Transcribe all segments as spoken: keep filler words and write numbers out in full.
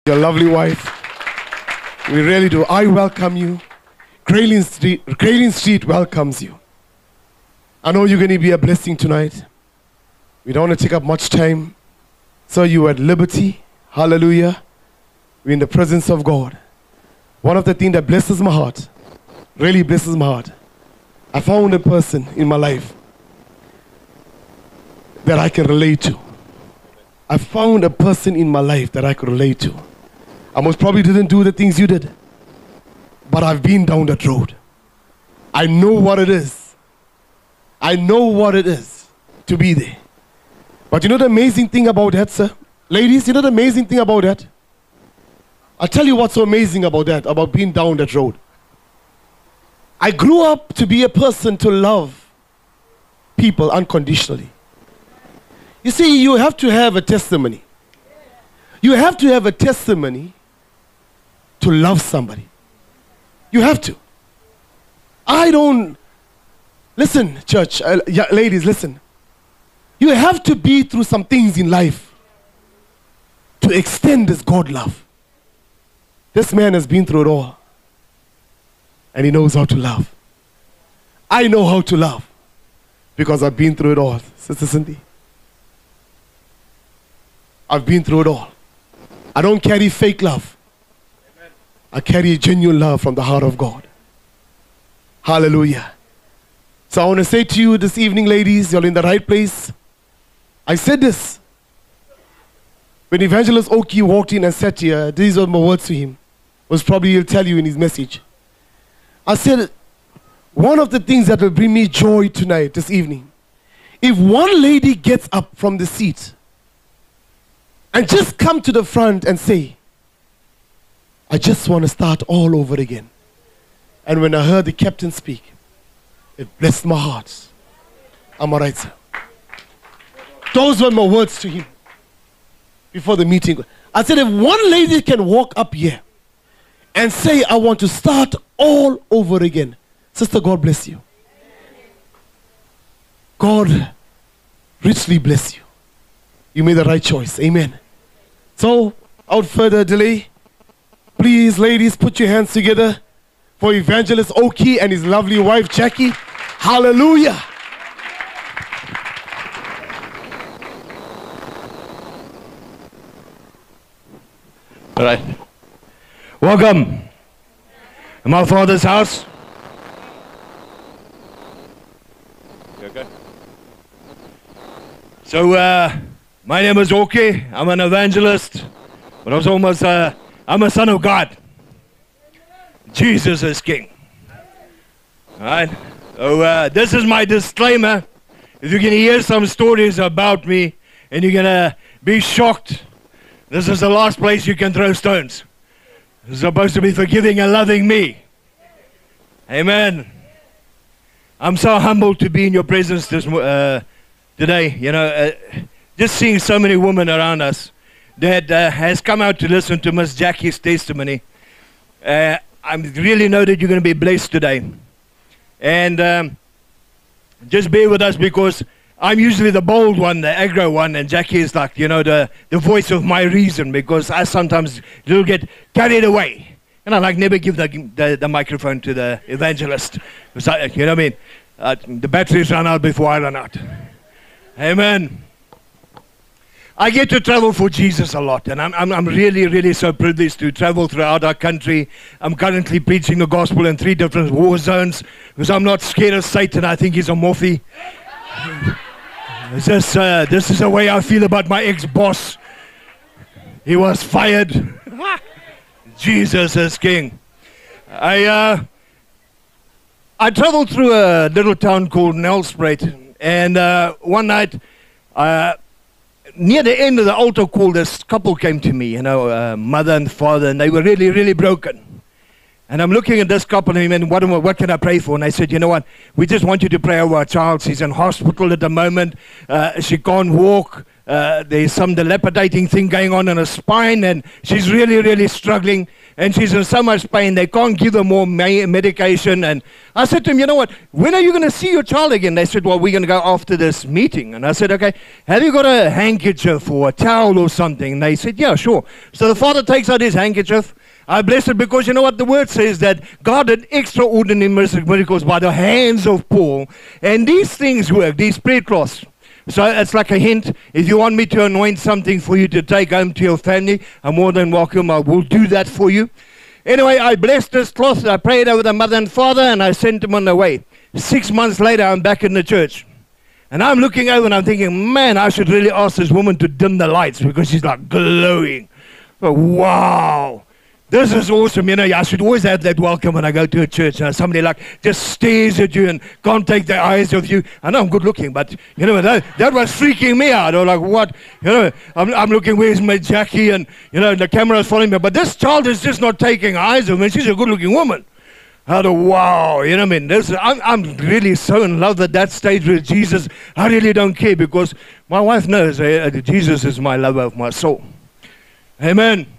Your lovely wife. We really do. I welcome you. Grayling Street, Grayling Street welcomes you. I know you're going to be a blessing tonight. We don't want to take up much time. So you are at liberty. Hallelujah. We're in the presence of God. One of the things that blesses my heart, really blesses my heart, I found a person in my life that I can relate to. I found a person in my life that I could relate to. I most probably didn't do the things you did, but I've been down that road. I know what it is. I know what it is to be there. But you know the amazing thing about that, sir? Ladies, you know the amazing thing about that? I'll tell you what's so amazing about that, about being down that road. I grew up to be a person to love people unconditionally. You see, you have to have a testimony. You have to have a testimony to love somebody. You have to. I don't, listen, church, uh, yeah, ladies, listen. You have to be through some things in life to extend this God love. This man has been through it all. And he knows how to love. I know how to love because I've been through it all, Sister Cindy. I've been through it all. I don't carry fake love. Amen. I carry genuine love from the heart of God. Hallelujah. So I want to say to you this evening, ladies, you're in the right place. I said this. When Evangelist Ockie walked in and sat here, these were my words to him. Was probably he'll tell you in his message. I said, one of the things that will bring me joy tonight, this evening, if one lady gets up from the seat and just come to the front and say, I just want to start all over again. And when I heard the captain speak, it blessed my heart. I'm all right, sir. Those were my words to him before the meeting. I said, if one lady can walk up here and say, I want to start all over again. Sister, God bless you. God richly bless you. You made the right choice. Amen. So, without further delay, please, ladies, put your hands together for Evangelist Ockie and his lovely wife, Jackie. Hallelujah. All right. Welcome to my Father's house. You okay? So, uh, my name is Ockie. I'm an evangelist, but I'm almost, uh, I'm a son of God. Jesus is King. All right. So, uh, this is my disclaimer. If you can hear some stories about me and you're gonna be shocked, this is the last place you can throw stones. It's supposed to be forgiving and loving me. Amen. I'm so humbled to be in your presence this uh, today. You know, uh, just seeing so many women around us that uh, has come out to listen to Miss Jackie's testimony. Uh, I really know that you're going to be blessed today. And um, just bear with us because I'm usually the bold one, the aggro one, and Jackie is like, you know, the, the voice of my reason, because I sometimes will get carried away. And I like never give the, the, the microphone to the evangelist. I, you know what I mean? Uh, the batteries run out before I run out. Amen. I get to travel for Jesus a lot, and I'm, I'm, I'm really, really so privileged to travel throughout our country. I'm currently preaching the gospel in three different war zones, because I'm not scared of Satan. I think he's a morphe. This, uh, this is the way I feel about my ex-boss. He was fired. Jesus is King. I uh, I traveled through a little town called Nelspruit, and uh, one night, uh, near the end of the altar call, this couple came to me, you know, uh, mother and father, and they were really, really broken. And I'm looking at this couple and I mean, what, what can I pray for? And I said, you know what, we just want you to pray over our child. She's in hospital at the moment. Uh, she can't walk. Uh, there's some dilapidating thing going on in her spine, and she's really, really struggling. and she's in so much pain, they can't give her more me medication. And I said to him, you know what, when are you going to see your child again? They said, well, we're going to go after this meeting. And I said, okay, have you got a handkerchief or a towel or something? And they said, yeah, sure. So the father takes out his handkerchief. I bless it because you know what the word says, that God did extraordinary miracles by the hands of Paul. And these things work, these prayer cloths. So it's like a hint. If you want me to anoint something for you to take home to your family, I'm more than welcome. I will do that for you. Anyway, I blessed this cloth. I prayed over the mother and father, and I sent them on their way. Six months later, I'm back in the church. And I'm looking over, and I'm thinking, man, I should really ask this woman to dim the lights because she's like glowing. But wow. This is awesome. You know, I should always have that welcome when I go to a church. Uh, somebody like just stares at you and can't take their eyes off you. I know I'm good looking, but you know, that, that was freaking me out. I was like, what? You know, I'm, I'm looking, where's my Jackie? And, you know, the camera's following me. But this child is just not taking eyes off me. She's a good looking woman. I thought, wow, you know what I mean? This, I'm, I'm really so in love at that stage with Jesus. I really don't care because my wife knows uh, Jesus is my lover of my soul. Amen.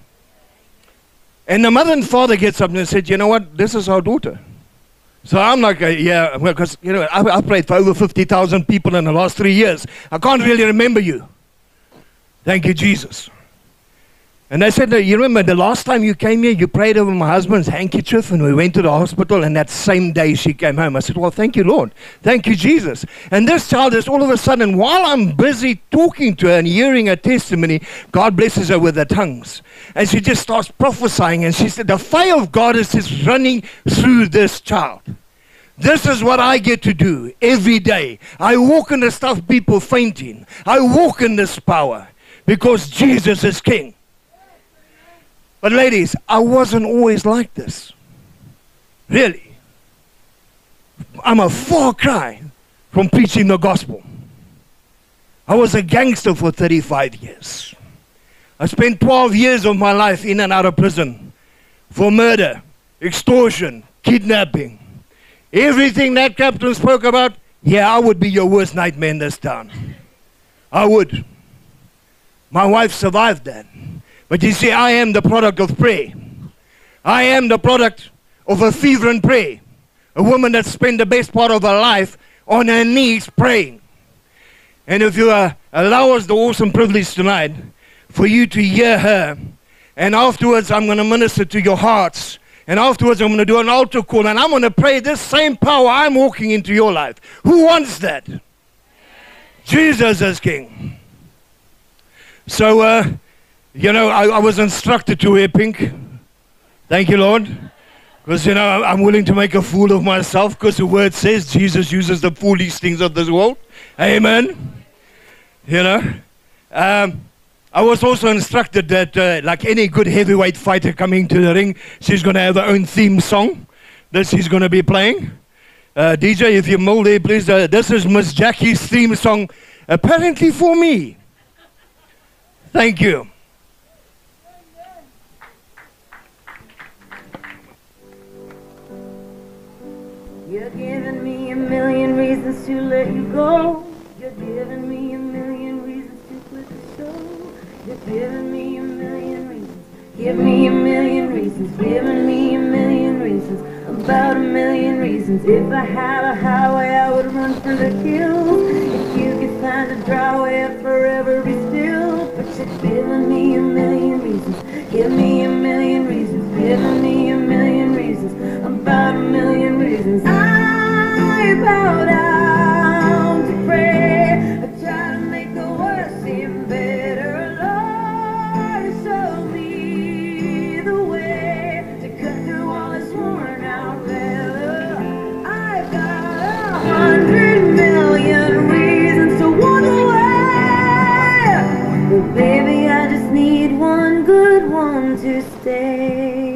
And the mother and father gets up and said, you know what, this is our daughter. So I'm like, uh, yeah, because, you know, I, I prayed for over fifty thousand people in the last three years. I can't really remember you. Thank you, Jesus. And they said, you remember the last time you came here, you prayed over my husband's handkerchief, and we went to the hospital, and that same day she came home. I said, well, thank you, Lord. Thank you, Jesus. And this child is all of a sudden, while I'm busy talking to her and hearing her testimony, God blesses her with the tongues. And she just starts prophesying, and she said, the fire of God is just running through this child. This is what I get to do every day. I walk in the stuff people fainting. I walk in this power because Jesus is King. But ladies, I wasn't always like this. Really. I'm a far cry from preaching the gospel. I was a gangster for thirty-five years. I spent twelve years of my life in and out of prison for murder, extortion, kidnapping. Everything that captain spoke about, yeah, I would be your worst nightmare in this town. I would. My wife survived that. But you see, I am the product of prayer. I am the product of a fervent prayer. A woman that spent the best part of her life on her knees praying. And if you uh, allow us the awesome privilege tonight for you to hear her, and afterwards I'm going to minister to your hearts, and afterwards I'm going to do an altar call, and I'm going to pray this same power I'm walking into your life. Who wants that? Jesus is King. So, uh, you know, I, I was instructed to wear pink. Thank you, Lord. Because, you know, I'm willing to make a fool of myself because the word says Jesus uses the foolish things of this world. Amen. You know. Um, I was also instructed that, uh, like any good heavyweight fighter coming to the ring, she's going to have her own theme song that she's going to be playing. Uh, D J, if you mold there, please. Uh, this is Miss Jackie's theme song, apparently for me. Thank you. You're giving me a million reasons to let you go. You're giving me a million reasons to quit the show. You're giving me a million reasons. Give me a million reasons. Giving me a million reasons. About a million reasons. If I had a highway, I would run for the hills. If you could find a dry way, I'd forever be still. But you're giving me a million reasons. Give me a million reasons. Giving me a million reasons. About a million reasons. I bow down to pray. I try to make the worst seem better. Lord, show me the way to cut through all this worn out leather. I've got a hundred million reasons to walk away. But baby, I just need one good one to stay.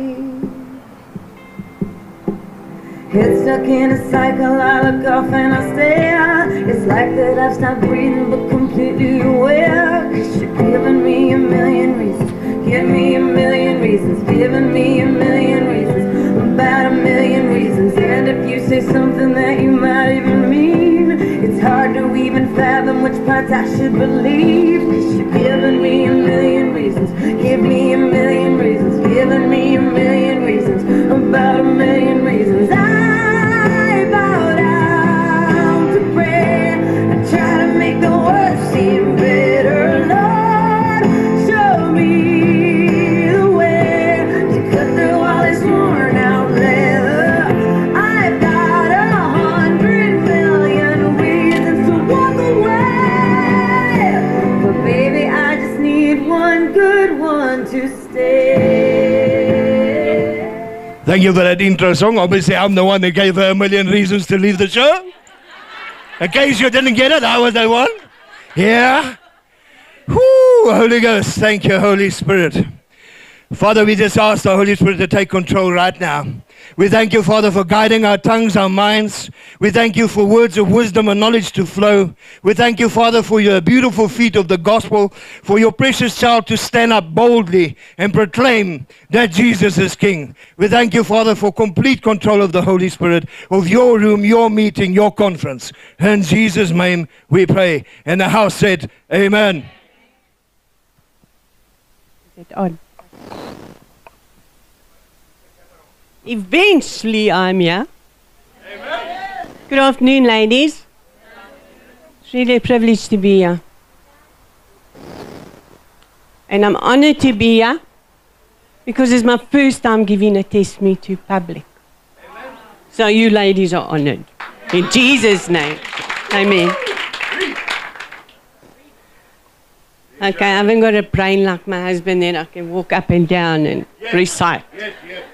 Head stuck in a cycle, I look off and I stare. It's like that I've stopped breathing but completely aware. Cause you're giving me a million reasons. Give me a million reasons. Giving me a million reasons. About a million reasons. And if you say something that you might even mean, it's hard to even fathom which parts I should believe. Cause you're giving me a million reasons. Give me a million reasons. Giving me a million say. Thank you for that intro song. Obviously, I'm the one that gave her a million reasons to leave the show. In case you didn't get it, I was that one. Yeah. Whoo, Holy Ghost. Thank you, Holy Spirit. Father, we just ask the Holy Spirit to take control right now. We thank you, Father, for guiding our tongues, our minds. We thank you for words of wisdom and knowledge to flow. We thank you, Father, for your beautiful feet of the gospel, for your precious child to stand up boldly and proclaim that Jesus is King. We thank you, Father, for complete control of the Holy Spirit, of your room, your meeting, your conference. In Jesus' name we pray. And the house said, Amen. Is it on? Eventually, I'm here. Amen. Good afternoon, ladies. It's really a privilege to be here. And I'm honored to be here because it's my first time giving a testimony to public. Amen. So you ladies are honored. In Jesus' name. Amen. Okay, I haven't got a brain like my husband, then I can walk up and down and yes. recite. Yes, yes.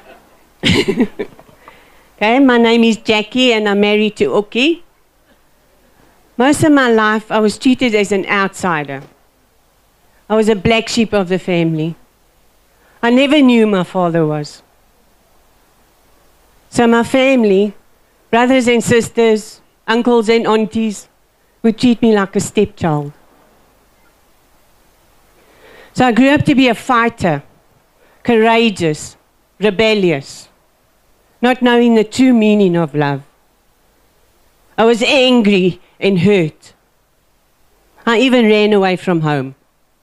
Okay, my name is Jackie and I'm married to Ockie. Most of my life I was treated as an outsider. I was a black sheep of the family. I never knew who my father was. So my family, brothers and sisters, uncles and aunties, would treat me like a stepchild. So I grew up to be a fighter, courageous, rebellious, not knowing the true meaning of love. I was angry and hurt. I even ran away from home.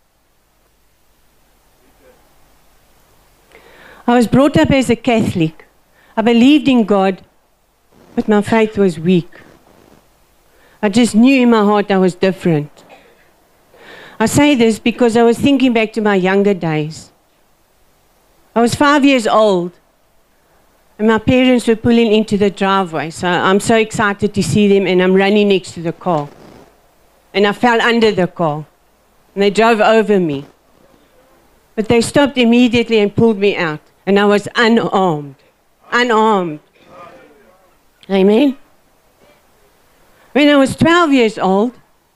I was brought up as a Catholic. I believed in God, but my faith was weak. I just knew in my heart I was different. I say this because I was thinking back to my younger days. I was five years old, and my parents were pulling into the driveway, so I'm so excited to see them, and I'm running next to the car. And I fell under the car, and they drove over me. But they stopped immediately and pulled me out, and I was unarmed. Unarmed. Amen? When I was twelve years old,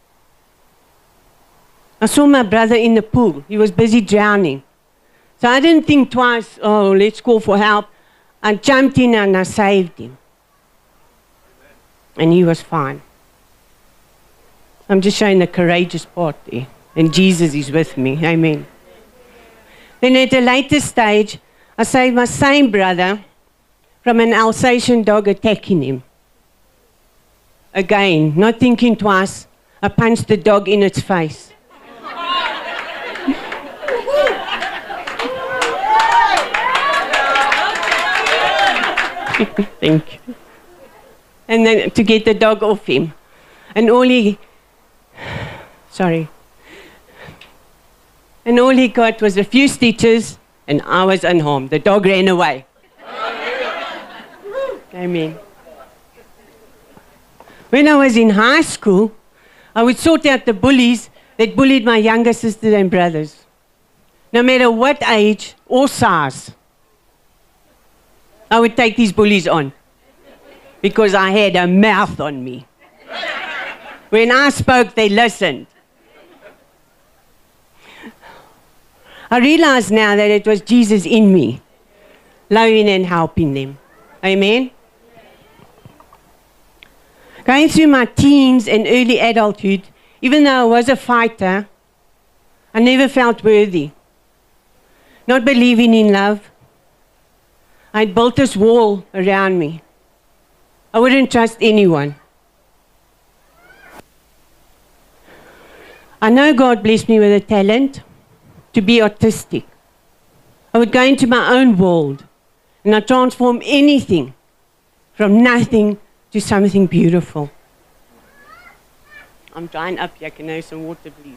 I saw my brother in the pool. He was busy drowning. So I didn't think twice, oh, let's call for help. I jumped in and I saved him. And he was fine. I'm just showing the courageous part there. And Jesus is with me. Amen. Then at a later stage, I saved my same brother from an Alsatian dog attacking him. Again, not thinking twice, I punched the dog in its face. Thank you. And then to get the dog off him. And all he, sorry. And all he got was a few stitches and I was unharmed. The dog ran away. Amen. When I was in high school, I would sort out the bullies that bullied my younger sisters and brothers. No matter what age or size. I would take these bullies on because I had a mouth on me. When I spoke, they listened. I realize now that it was Jesus in me, loving and helping them. Amen? Going through my teens and early adulthood, even though I was a fighter, I never felt worthy. Not believing in love. I'd built this wall around me. I wouldn't trust anyone. I know God blessed me with a talent to be artistic. I would go into my own world and I'd transform anything from nothing to something beautiful. I'm drying up here. Can I have some water, please?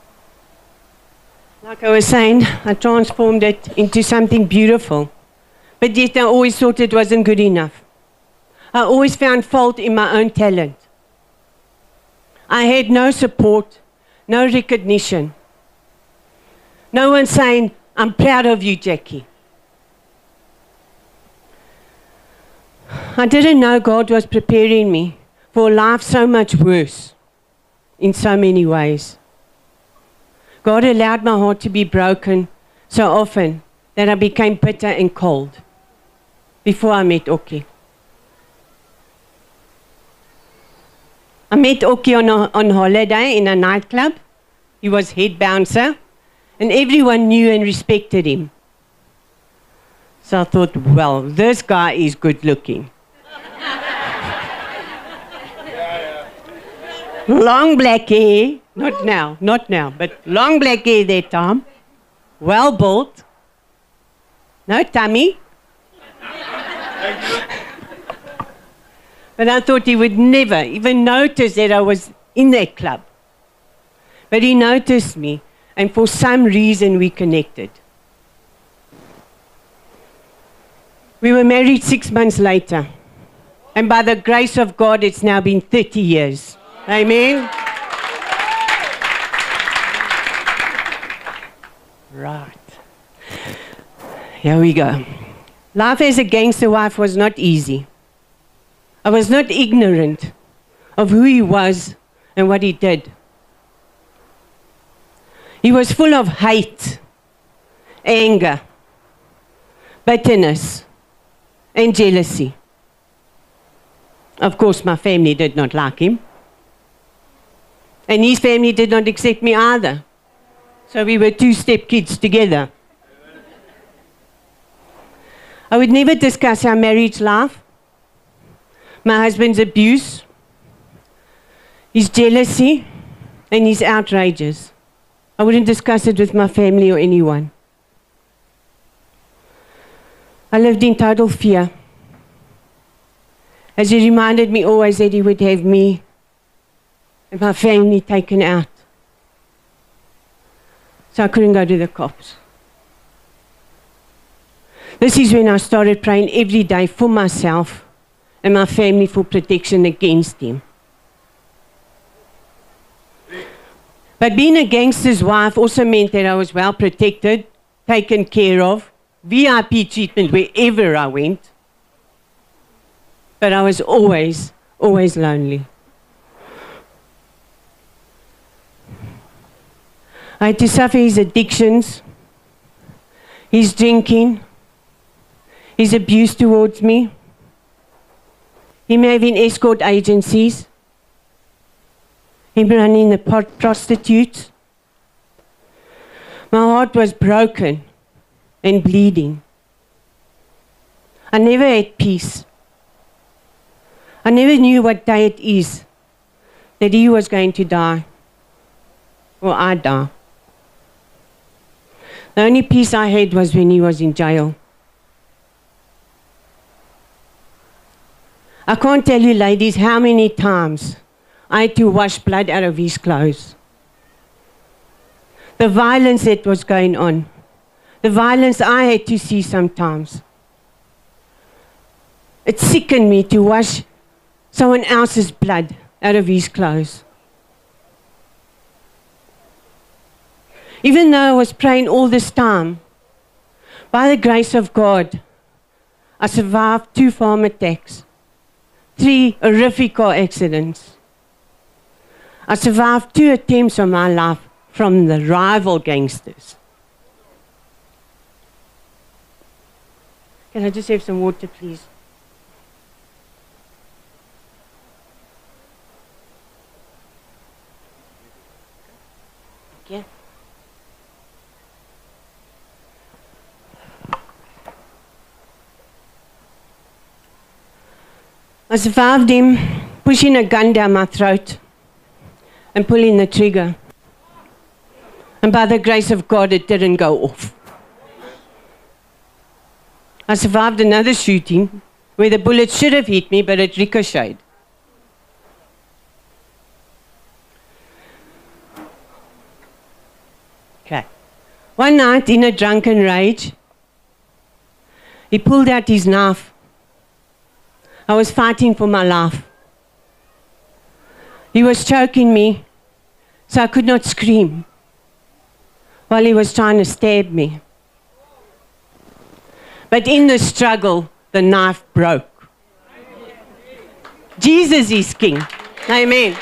Like I was saying, I transformed it into something beautiful. But yet I always thought it wasn't good enough. I always found fault in my own talent. I had no support, no recognition. No one saying, I'm proud of you, Jackie. I didn't know God was preparing me for a life so much worse in so many ways. God allowed my heart to be broken so often that I became bitter and cold before I met Ockie. I met Ockie on, a, on holiday in a nightclub. He was head bouncer, and everyone knew and respected him. So I thought, well, this guy is good looking. Long black hair, not now, not now, but long black hair that time, well built, no tummy. But I thought he would never even notice that I was in that club. But he noticed me, and for some reason we connected. We were married six months later, and by the grace of God, it's now been thirty years. Amen? Right. Here we go. Life as a gangster wife was not easy. I was not ignorant of who he was and what he did. He was full of hate, anger, bitterness, and jealousy. Of course, my family did not like him. And his family did not accept me either. So we were two stepkids together. I would never discuss our marriage life, my husband's abuse, his jealousy, and his outrages. I wouldn't discuss it with my family or anyone. I lived in total fear, as he reminded me always that he would have me and my family taken out. So I couldn't go to the cops. This is when I started praying every day for myself and my family for protection against him. But being a gangster's wife also meant that I was well protected, taken care of, V I P treatment wherever I went. But I was always, always lonely. I had to suffer his addictions, his drinking, his abuse towards me. He may have been escort agencies, him running the prostitutes. My heart was broken and bleeding. I never had peace. I never knew what day it is that he was going to die, or I'd die. The only peace I had was when he was in jail. I can't tell you, ladies, how many times I had to wash blood out of his clothes. The violence that was going on, the violence I had to see sometimes. It sickened me to wash someone else's blood out of his clothes. Even though I was praying all this time, by the grace of God, I survived two farm attacks, three horrific car accidents. I survived two attempts on my life from the rival gangsters. Can I just have some water, please? Okay. I survived him pushing a gun down my throat and pulling the trigger. And by the grace of God, it didn't go off. I survived another shooting where the bullet should have hit me, but it ricocheted. Okay. One night, in a drunken rage, He pulled out his knife. I was fighting for my life. He was choking me, so I could not scream while he was trying to stab me. But in the struggle, the knife broke. Jesus is King. Amen.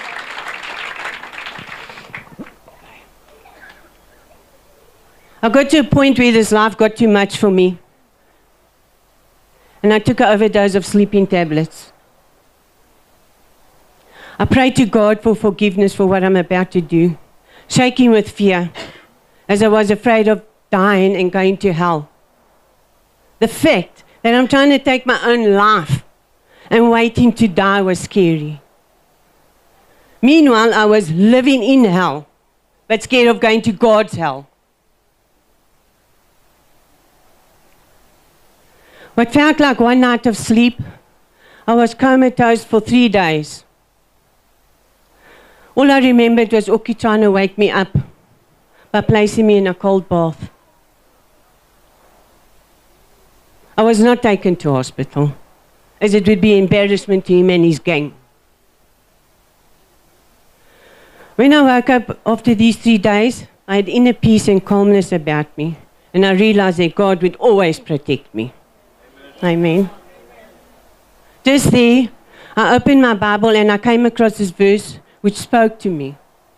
I got to a point where this life got too much for me. And I took an overdose of sleeping tablets. I prayed to God for forgiveness for what I'm about to do, shaking with fear, as I was afraid of dying and going to hell. The fact that I'm trying to take my own life and waiting to die was scary. Meanwhile, I was living in hell, but scared of going to God's hell. What felt like one night of sleep, I was comatose for three days. All I remembered was Ockie trying to wake me up by placing me in a cold bath. I was not taken to hospital, as it would be embarrassment to him and his gang. When I woke up after these three days, I had inner peace and calmness about me, and I realized that God would always protect me. Amen. Just there, I opened my Bible and I came across this verse which spoke to me.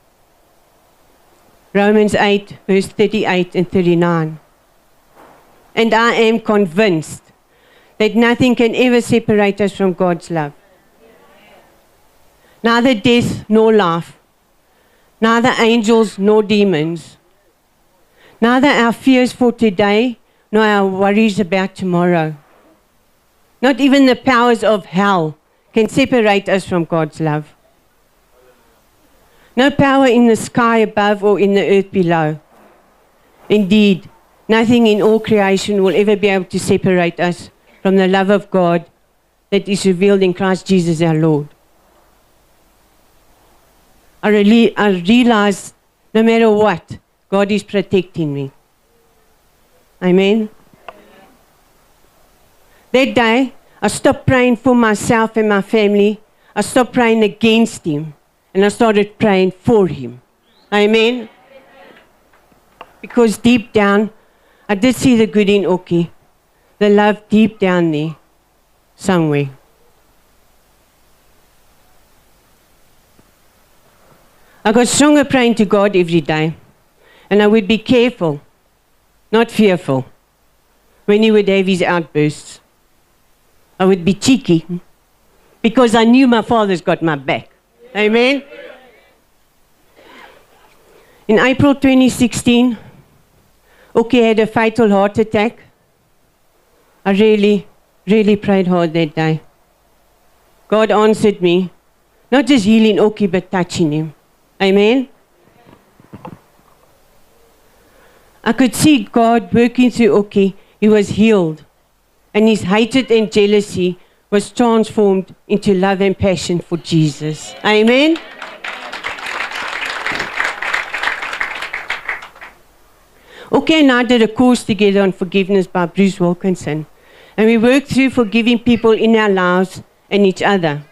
Romans eight, verse thirty-eight and thirty-nine. And I am convinced that nothing can ever separate us from God's love. Neither death nor life, neither angels nor demons, neither our fears for today nor our worries about tomorrow. Not even the powers of hell can separate us from God's love. No power in the sky above or in the earth below. Indeed, nothing in all creation will ever be able to separate us from the love of God that is revealed in Christ Jesus our Lord. I, really, I realize no matter what, God is protecting me. Amen. That day, I stopped praying for myself and my family. I stopped praying against him, and I started praying for him. Amen. Because deep down, I did see the good in Ockie, the love deep down there, somewhere. I got stronger praying to God every day, and I would be careful, not fearful, when he would have his outbursts. I would be cheeky, because I knew my Father's got my back. Amen. In April twenty sixteen, Ockie had a fatal heart attack. I really, really prayed hard that day. God answered me, not just healing Ockie, but touching him. Amen. I could see God working through Ockie. He was healed, and his hatred and jealousy was transformed into love and passion for Jesus. Amen. Ockie and I did a course together on forgiveness by Bruce Wilkinson, and we worked through forgiving people in our lives and each other.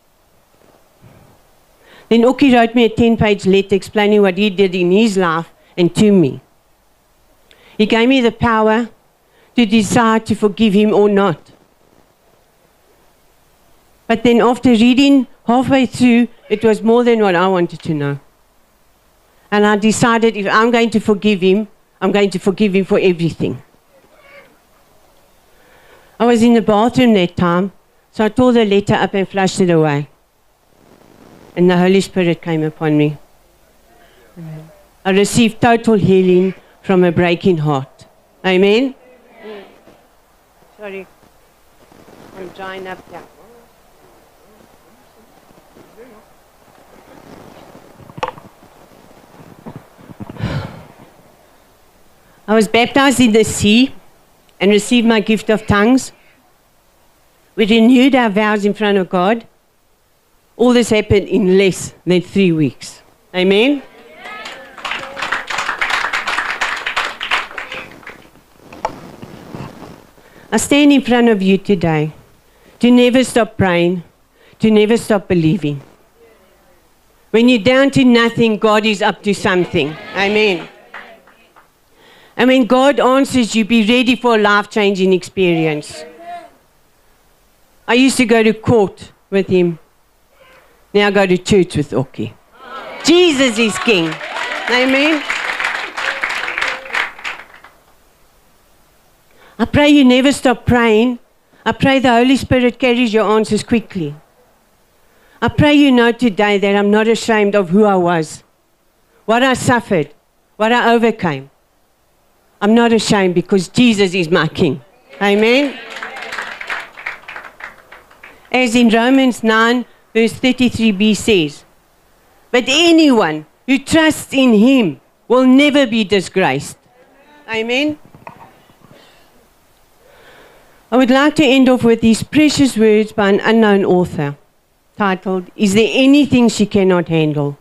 Then Ockie wrote me a ten-page letter explaining what he did in his life and to me. He gave me the power to decide to forgive him or not. But then after reading halfway through, it was more than what I wanted to know. And I decided if I'm going to forgive him, I'm going to forgive him for everything. I was in the bathroom that time, so I tore the letter up and flushed it away. And the Holy Spirit came upon me. Amen. I received total healing from a breaking heart. Amen? Mm. Sorry, I'm drying up here. I was baptized in the sea and received my gift of tongues. We renewed our vows in front of God. All this happened in less than three weeks. Amen? I stand in front of you today to never stop praying, to never stop believing. When you're down to nothing, God is up to something. Amen. And when God answers you, be ready for a life-changing experience. I used to go to court with him. Now I go to church with Ockie. Jesus is King. Amen. I pray you never stop praying. I pray the Holy Spirit carries your answers quickly. I pray you know today that I'm not ashamed of who I was, what I suffered, what I overcame. I'm not ashamed because Jesus is my King. Amen. As in Romans nine, verse thirty-three b says, but anyone who trusts in him will never be disgraced. Amen. I would like to end off with these precious words by an unknown author, titled, Is There Anything She Cannot Handle?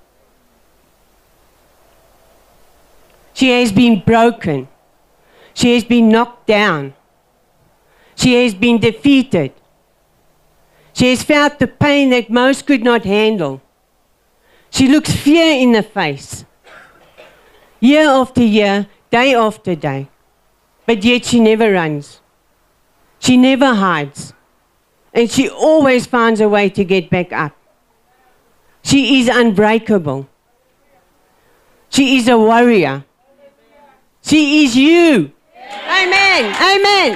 She has been broken. She has been knocked down. She has been defeated. She has felt the pain that most could not handle. She looks fear in the face, year after year, day after day, but yet she never runs. She never hides, and she always finds a way to get back up. She is unbreakable. She is a warrior. She is you. Amen. Amen.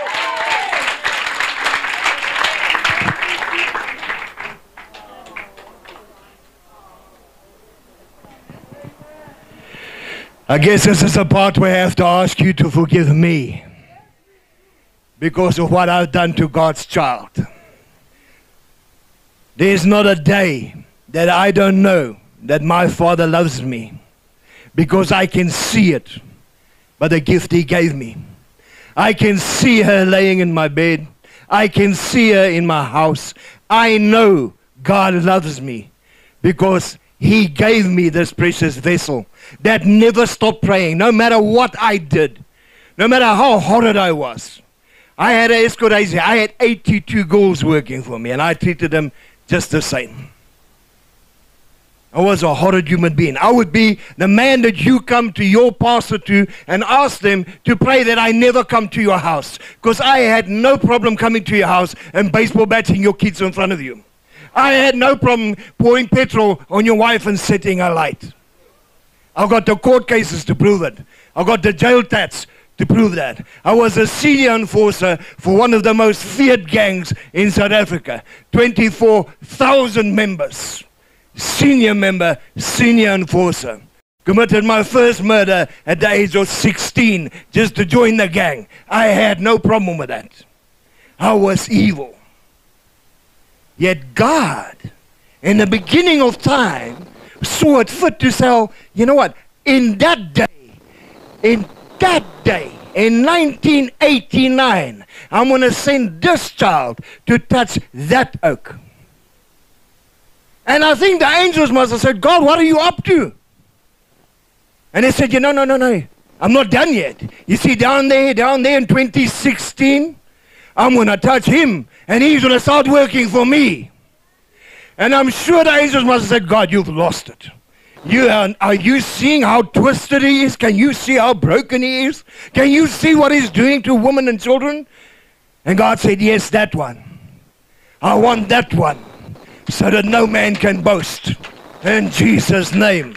I guess this is the part where I have to ask you to forgive me because of what I've done to God's child. There's not a day that I don't know that my Father loves me because I can see it by the gift He gave me. I can see her laying in my bed. I can see her in my house. I know God loves me because He gave me this precious vessel that never stopped praying, no matter what I did, no matter how horrid I was. I had a escort, I had eighty-two girls working for me, and I treated them just the same. I was a horrid human being. I would be the man that you come to your pastor to and ask them to pray that I never come to your house, because I had no problem coming to your house and baseball batting your kids in front of you. I had no problem pouring petrol on your wife and setting a light. I've got the court cases to prove it. I've got the jail tats to prove that. I was a senior enforcer for one of the most feared gangs in South Africa. twenty-four thousand members. Senior member, senior enforcer. Committed my first murder at the age of sixteen just to join the gang. I had no problem with that. I was evil. Yet God, in the beginning of time, saw it fit to say, you know what, in that day, in that day, in nineteen eighty-nine, I'm going to send this child to touch that oak. And I think the angels must have said, God, what are you up to? And they said, you know, no, no, no, I'm not done yet. You see, down there, down there in twenty sixteen, I'm going to touch him, and he's going to start working for me. And I'm sure the angels must have said, God, you've lost it. You are, are you seeing how twisted he is? Can you see how broken he is? Can you see what he's doing to women and children? And God said, yes, that one. I want that one, so that no man can boast. In Jesus' name.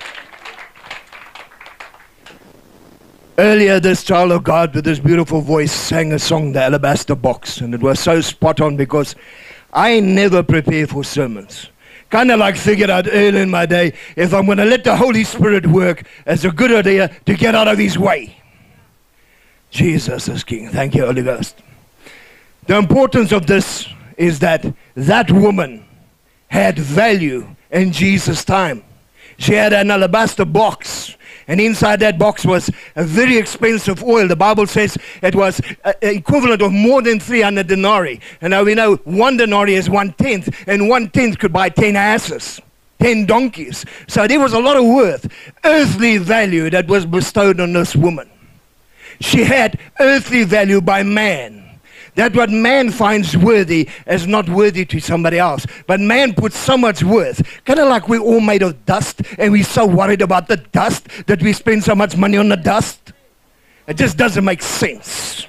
Earlier, this child of God with this beautiful voice sang a song, The Alabaster Box, and it was so spot on because I never prepare for sermons. Kind of like figured out early in my day, if I'm going to let the Holy Spirit work, it's a good idea to get out of his way. Jesus is King. Thank you, Holy Ghost. The importance of this is that that woman had value in Jesus' time. She had an alabaster box, and inside that box was a very expensive oil. The Bible says it was uh, equivalent of more than three hundred denarii. And now we know one denarii is one-tenth, and one-tenth could buy ten asses, ten donkeys. So there was a lot of worth, earthly value that was bestowed on this woman. She had earthly value by man. that what man finds worthy is not worthy to somebody else. But man puts so much worth, kind of like we're all made of dust, and we're so worried about the dust that we spend so much money on the dust. It just doesn't make sense.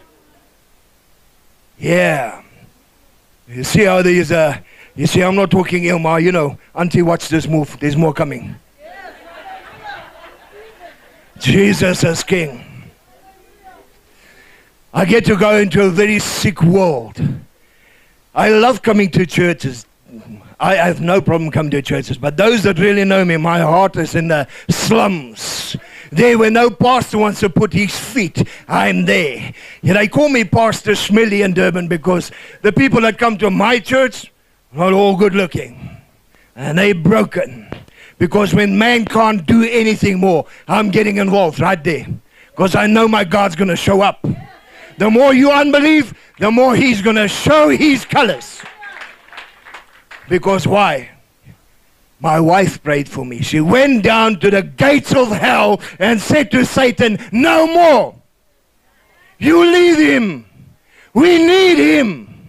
Yeah. You see how there's a, you see, I'm not talking Ilma, you know, Auntie, watch this move, there's more coming. Jesus is King. I get to go into a very sick world. I love coming to churches. I have no problem coming to churches, but those that really know me, my heart is in the slums. There where no pastor wants to put his feet, I'm there. Yeah, they call me Pastor Smelly in Durban because the people that come to my church are not all good looking. And they're broken. Because when man can't do anything more, I'm getting involved right there. Because I know my God's going to show up. The more you unbelieve, the more he's going to show his colors. Because why? My wife prayed for me. She went down to the gates of hell and said to Satan, no more. You leave him. We need him.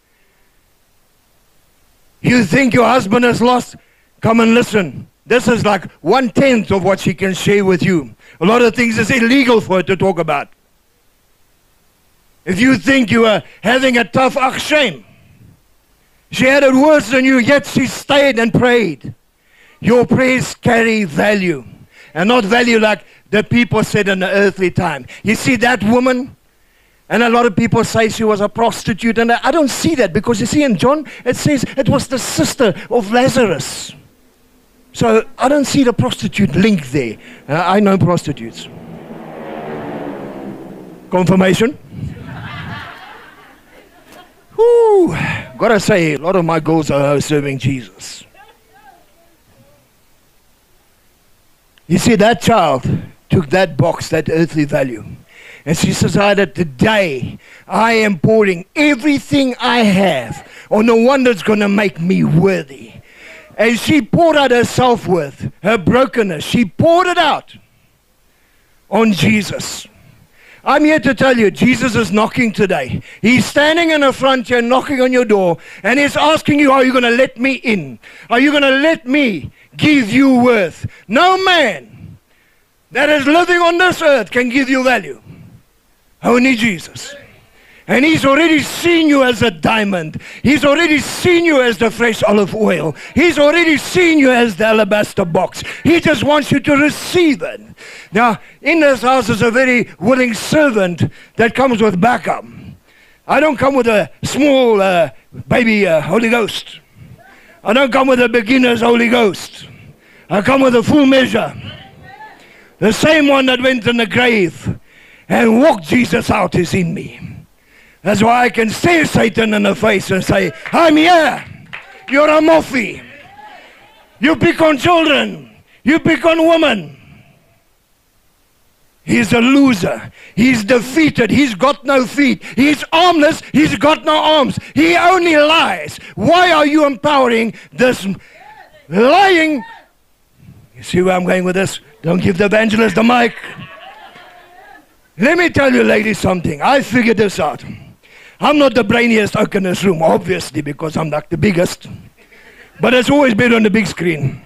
You think your husband is lost? Come and listen. This is like one-tenth of what she can share with you. A lot of things is illegal for her to talk about. If you think you are having a tough, ach, shame. She had it worse than you, yet she stayed and prayed. Your prayers carry value. And not value like the people said in the earthly time. You see that woman? And a lot of people say she was a prostitute. And I don't see that because you see in John, it says it was the sister of Lazarus. So I don't see the prostitute link there. Uh, I know prostitutes. Confirmation? Whew, gotta say, a lot of my girls are serving Jesus. You see, that child took that box, that earthly value, and she decided, today, I am pouring everything I have on the one that's gonna make me worthy. And she poured out her self-worth, her brokenness. She poured it out on Jesus. I'm here to tell you, Jesus is knocking today. He's standing in the front here, knocking on your door, and he's asking you, are you going to let me in? Are you going to let me give you worth? No man that is living on this earth can give you value. Only Jesus. And he's already seen you as a diamond. He's already seen you as the fresh olive oil. He's already seen you as the alabaster box. He just wants you to receive it. Now, in this house is a very willing servant that comes with backup. I don't come with a small uh, baby uh, Holy Ghost. I don't come with a beginner's Holy Ghost. I come with a full measure. The same one that went in the grave and walked Jesus out is in me. That's why I can stare Satan in the face and say, I'm here. You're a moffy. You pick on children. You pick on women. He's a loser. He's defeated. He's got no feet. He's armless. He's got no arms. He only lies. Why are you empowering this lying? You see where I'm going with this? Don't give the evangelist the mic. Let me tell you ladies something. I figured this out. I'm not the brainiest oak in this room, obviously, because I'm not the biggest. But it's always been on the big screen.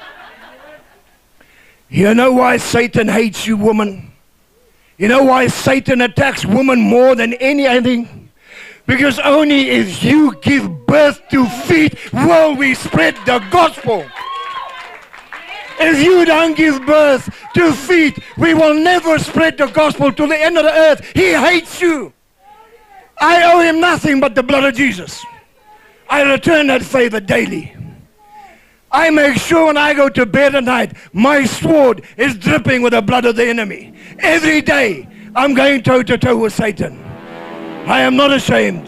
You know why Satan hates you, woman? You know why Satan attacks women more than anything? Because only if you give birth to feet will we spread the gospel. If you don't give birth to feet, we will never spread the gospel to the end of the earth. He hates you. I owe him nothing but the blood of Jesus. I return that favor daily. I make sure when I go to bed at night, my sword is dripping with the blood of the enemy. Every day, I'm going toe to toe with Satan. I am not ashamed.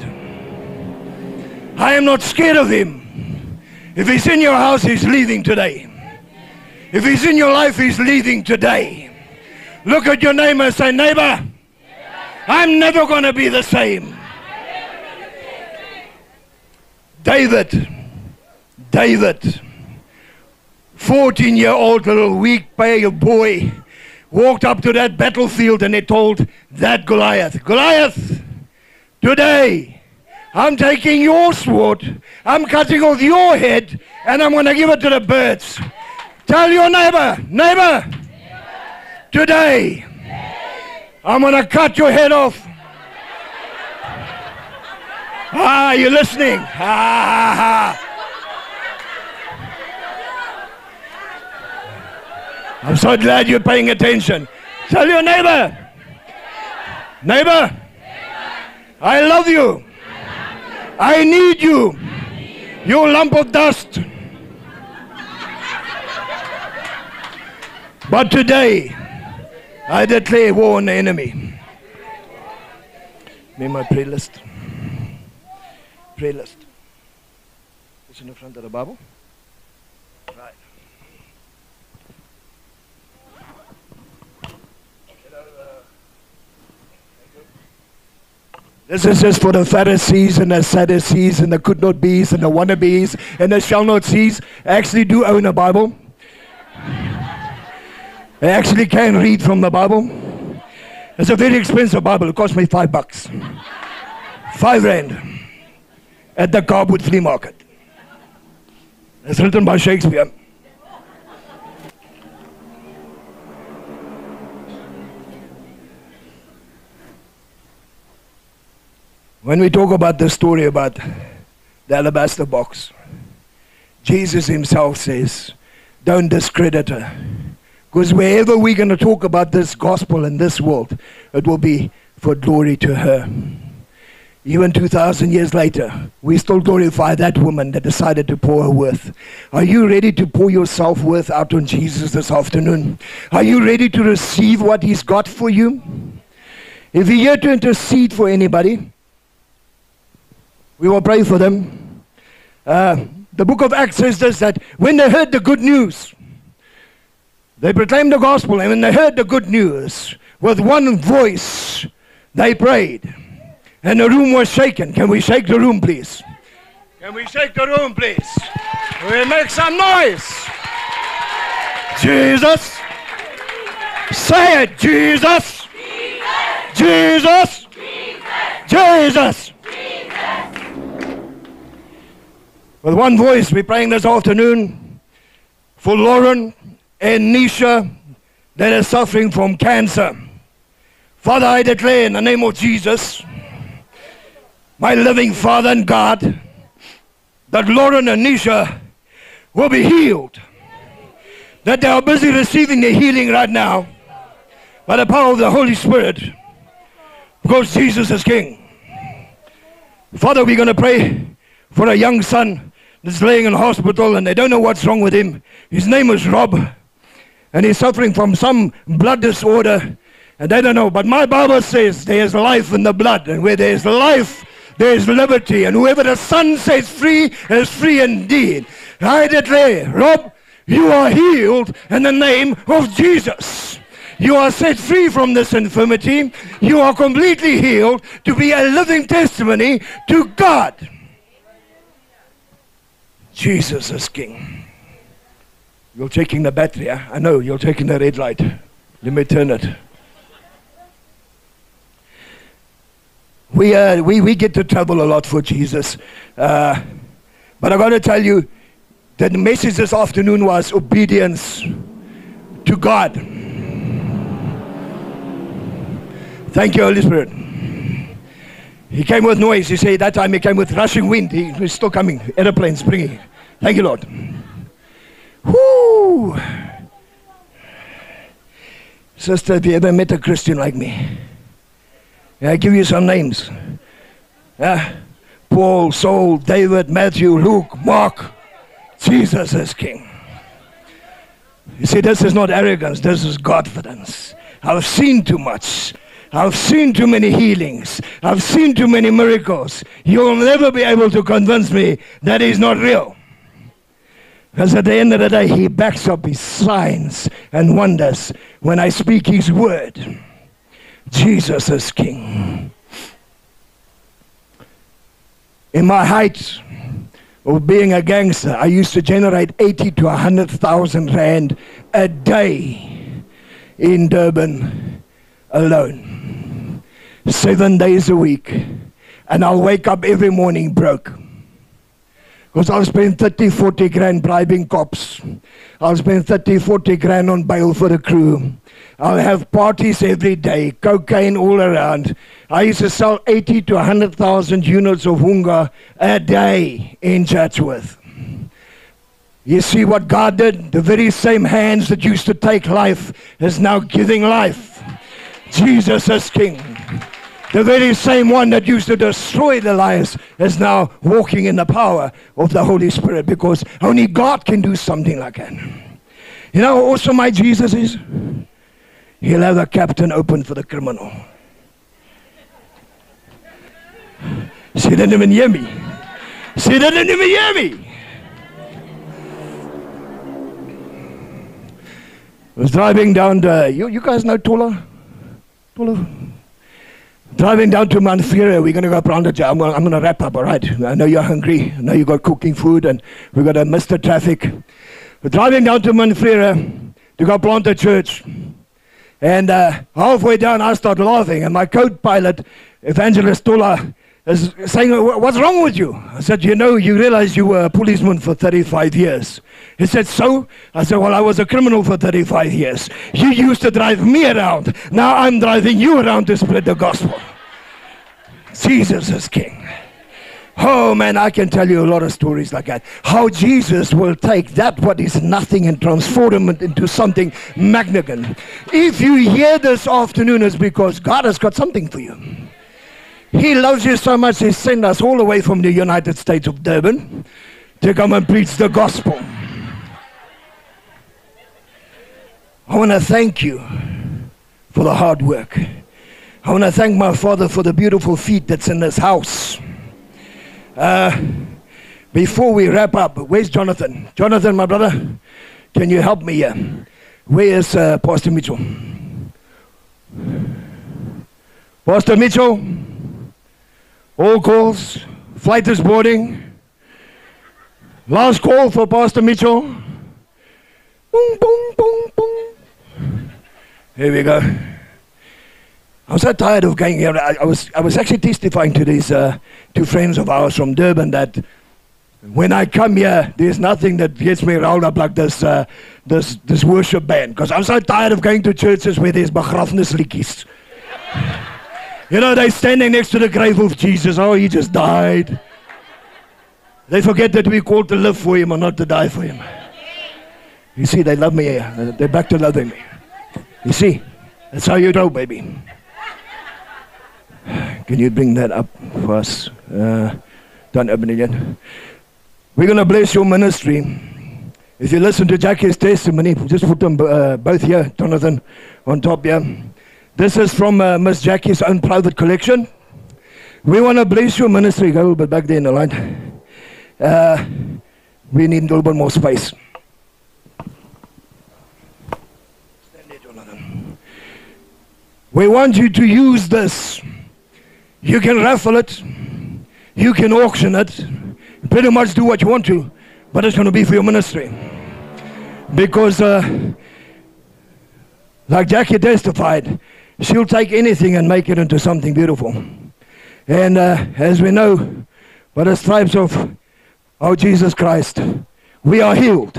I am not scared of him. If he's in your house, he's leaving today. If he's in your life, he's leaving today. Look at your neighbor and say, neighbor, I'm never going to be the same. David, David, fourteen-year-old little weak pale boy, walked up to that battlefield and they told that Goliath, Goliath, Today, I'm taking your sword, I'm cutting off your head, and I'm going to give it to the birds. Tell your neighbor, neighbor, today, I'm going to cut your head off. Ah, you're listening. Ah, I'm so glad you're paying attention. Tell your neighbor, neighbor, I love you. I need you. You lump of dust. But today, I declare war on the enemy. Name my prayer list. Prayer list. It's in the front of the Bible. Right. This is just for the Pharisees and the Sadducees and the could not be's and the wannabes and the shall not sees. I actually do own a Bible. I actually can read from the Bible. It's a very expensive Bible. It cost me five bucks. Five rand at the Carwood flea market. It's written by Shakespeare. When we talk about the story about the alabaster box, Jesus himself says, don't discredit her. Because wherever we're going to talk about this gospel in this world, it will be for glory to her. Even two thousand years later, we still glorify that woman that decided to pour her worth. Are you ready to pour your self-worth out on Jesus this afternoon? Are you ready to receive what he's got for you? If you're here to intercede for anybody, we will pray for them. Uh, the book of Acts says this, that when they heard the good news, they proclaimed the gospel, and when they heard the good news, with one voice, they prayed. And the room was shaken. Can we shake the room, please? Can we shake the room, please? We'll make some noise. Jesus. Say it, Jesus. Jesus. Jesus. With one voice, we're praying this afternoon for Lauren and Nisha that are suffering from cancer. Father, I declare in the name of Jesus, my living Father and God, that Lauren and Nisha will be healed. That they are busy receiving their healing right now by the power of the Holy Spirit, because Jesus is King. Father, we're going to pray for a young son that's laying in hospital and they don't know what's wrong with him. His name is Rob, and he's suffering from some blood disorder, and they don't know. But my Bible says there is life in the blood, and where there is life, there is liberty, and whoever the Son sets free is free indeed. I declare, Rob, you are healed in the name of Jesus. You are set free from this infirmity. You are completely healed to be a living testimony to God. Jesus is King. You're taking the battery, huh? I know, you're taking the red light. Let me turn it. We, uh, we, we get to travel a lot for Jesus. Uh, but I got to tell you that the message this afternoon was obedience to God. Thank you, Holy Spirit. He came with noise. He said that time he came with rushing wind. He, he's still coming. Airplanes bringing. Thank you, Lord. Whoo! Sister, have you ever met a Christian like me? I give you some names. Uh, Paul, Saul, David, Matthew, Luke, Mark. Jesus is King. You see, this is not arrogance. This is confidence. I've seen too much. I've seen too many healings. I've seen too many miracles. You'll never be able to convince me that he's not real. Because at the end of the day, he backs up his signs and wonders when I speak his word. Jesus is King. In my height of being a gangster, I used to generate eighty to one hundred thousand rand a day in Durban alone. Seven days a week. and I'll wake up every morning broke. Because I'll spend thirty, forty grand bribing cops. I'll spend thirty, forty grand on bail for the crew. I'll have parties every day, cocaine all around. I used to sell eighty to one hundred thousand units of hunga a day in Chatsworth. You see what God did? The very same hands that used to take life is now giving life. Jesus is King. The very same one that used to destroy the lives is now walking in the power of the Holy Spirit, because only God can do something like that. You know how awesome my Jesus is? He'll have a captain open for the criminal. She didn't even hear me. She didn't even hear me. I was driving down the, you, you guys know Tola? Tola? Driving down to Mount Fourie, we're going to go around the I'm going to wrap up, all right? I know you're hungry. I know you got cooking food, and we're going to miss the traffic. We're driving down to Mount Fourie to go plant a church. And uh, halfway down, I start laughing, and my co-pilot, Evangelist Tola, is saying, what's wrong with you? I said, you know, you realize you were a policeman for thirty-five years. He said, so? I said, well, I was a criminal for thirty-five years. You used to drive me around. Now I'm driving you around to spread the gospel. Jesus is King. Oh man, I can tell you a lot of stories like that. How Jesus will take that what is nothing and transform it into something magnificent. If you hear this afternoon, it's because God has got something for you. He loves you so much, He sent us all the way from the United States of Durban to come and preach the gospel. I want to thank you for the hard work. I want to thank my Father for the beautiful feet that's in this house. Uh, before we wrap up, where's Jonathan? Jonathan, my brother, can you help me here? Where is uh, Pastor Mitchell? Pastor Mitchell? All calls, flight is boarding. Last call for Pastor Mitchell. Boom, boom, boom, boom. Here we go. I'm so tired of going here. I, I was I was actually testifying to these uh, two friends of ours from Durban that when I come here, there's nothing that gets me rolled up like this uh, this this worship band. Because I'm so tired of going to churches where there's begrafnisliedjies. You know, they're standing next to the grave of Jesus. Oh, he just died. They forget that we're called to live for him and not to die for him. You see, they love me here. They're back to loving me. You see, that's how you know, baby. Can you bring that up for us? Uh, don't open it yet. We're going to bless your ministry. If you listen to Jackie's testimony, just put them uh, both here, Jonathan, on top here. This is from uh, Miss Jackie's own private collection. We want to bless your ministry. Go a little bit back there in the line. Uh, we need a little bit more space. Stand there, Jonathan. We want you to use this. You can raffle it. You can auction it. Pretty much do what you want to, but it's going to be for your ministry. Because, uh, like Jackie testified, she'll take anything and make it into something beautiful. And uh, as we know, by the stripes of our Jesus Christ, we are healed.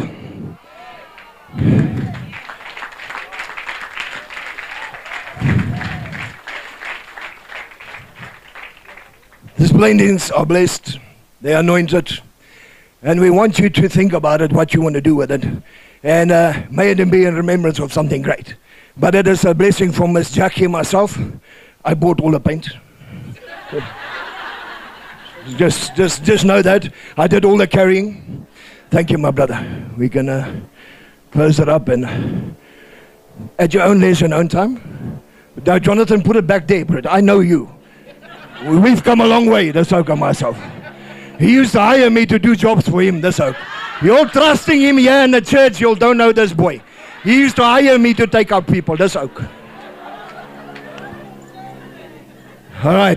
These blendings are blessed, they are anointed, and we want you to think about it, what you want to do with it. And uh, may it be in remembrance of something great. But it is a blessing from Miss Jackie and myself. I bought all the paint. just, just, just know that. I did all the carrying. Thank you, my brother. We can uh, close it up and at your own leisure and own time. Now, Jonathan, put it back there, Britt. I know you. We've come a long way, this oak and myself. He used to hire me to do jobs for him, this oak. You're trusting him here in the church, you don't know this boy. He used to hire me to take out people, this oak. All right.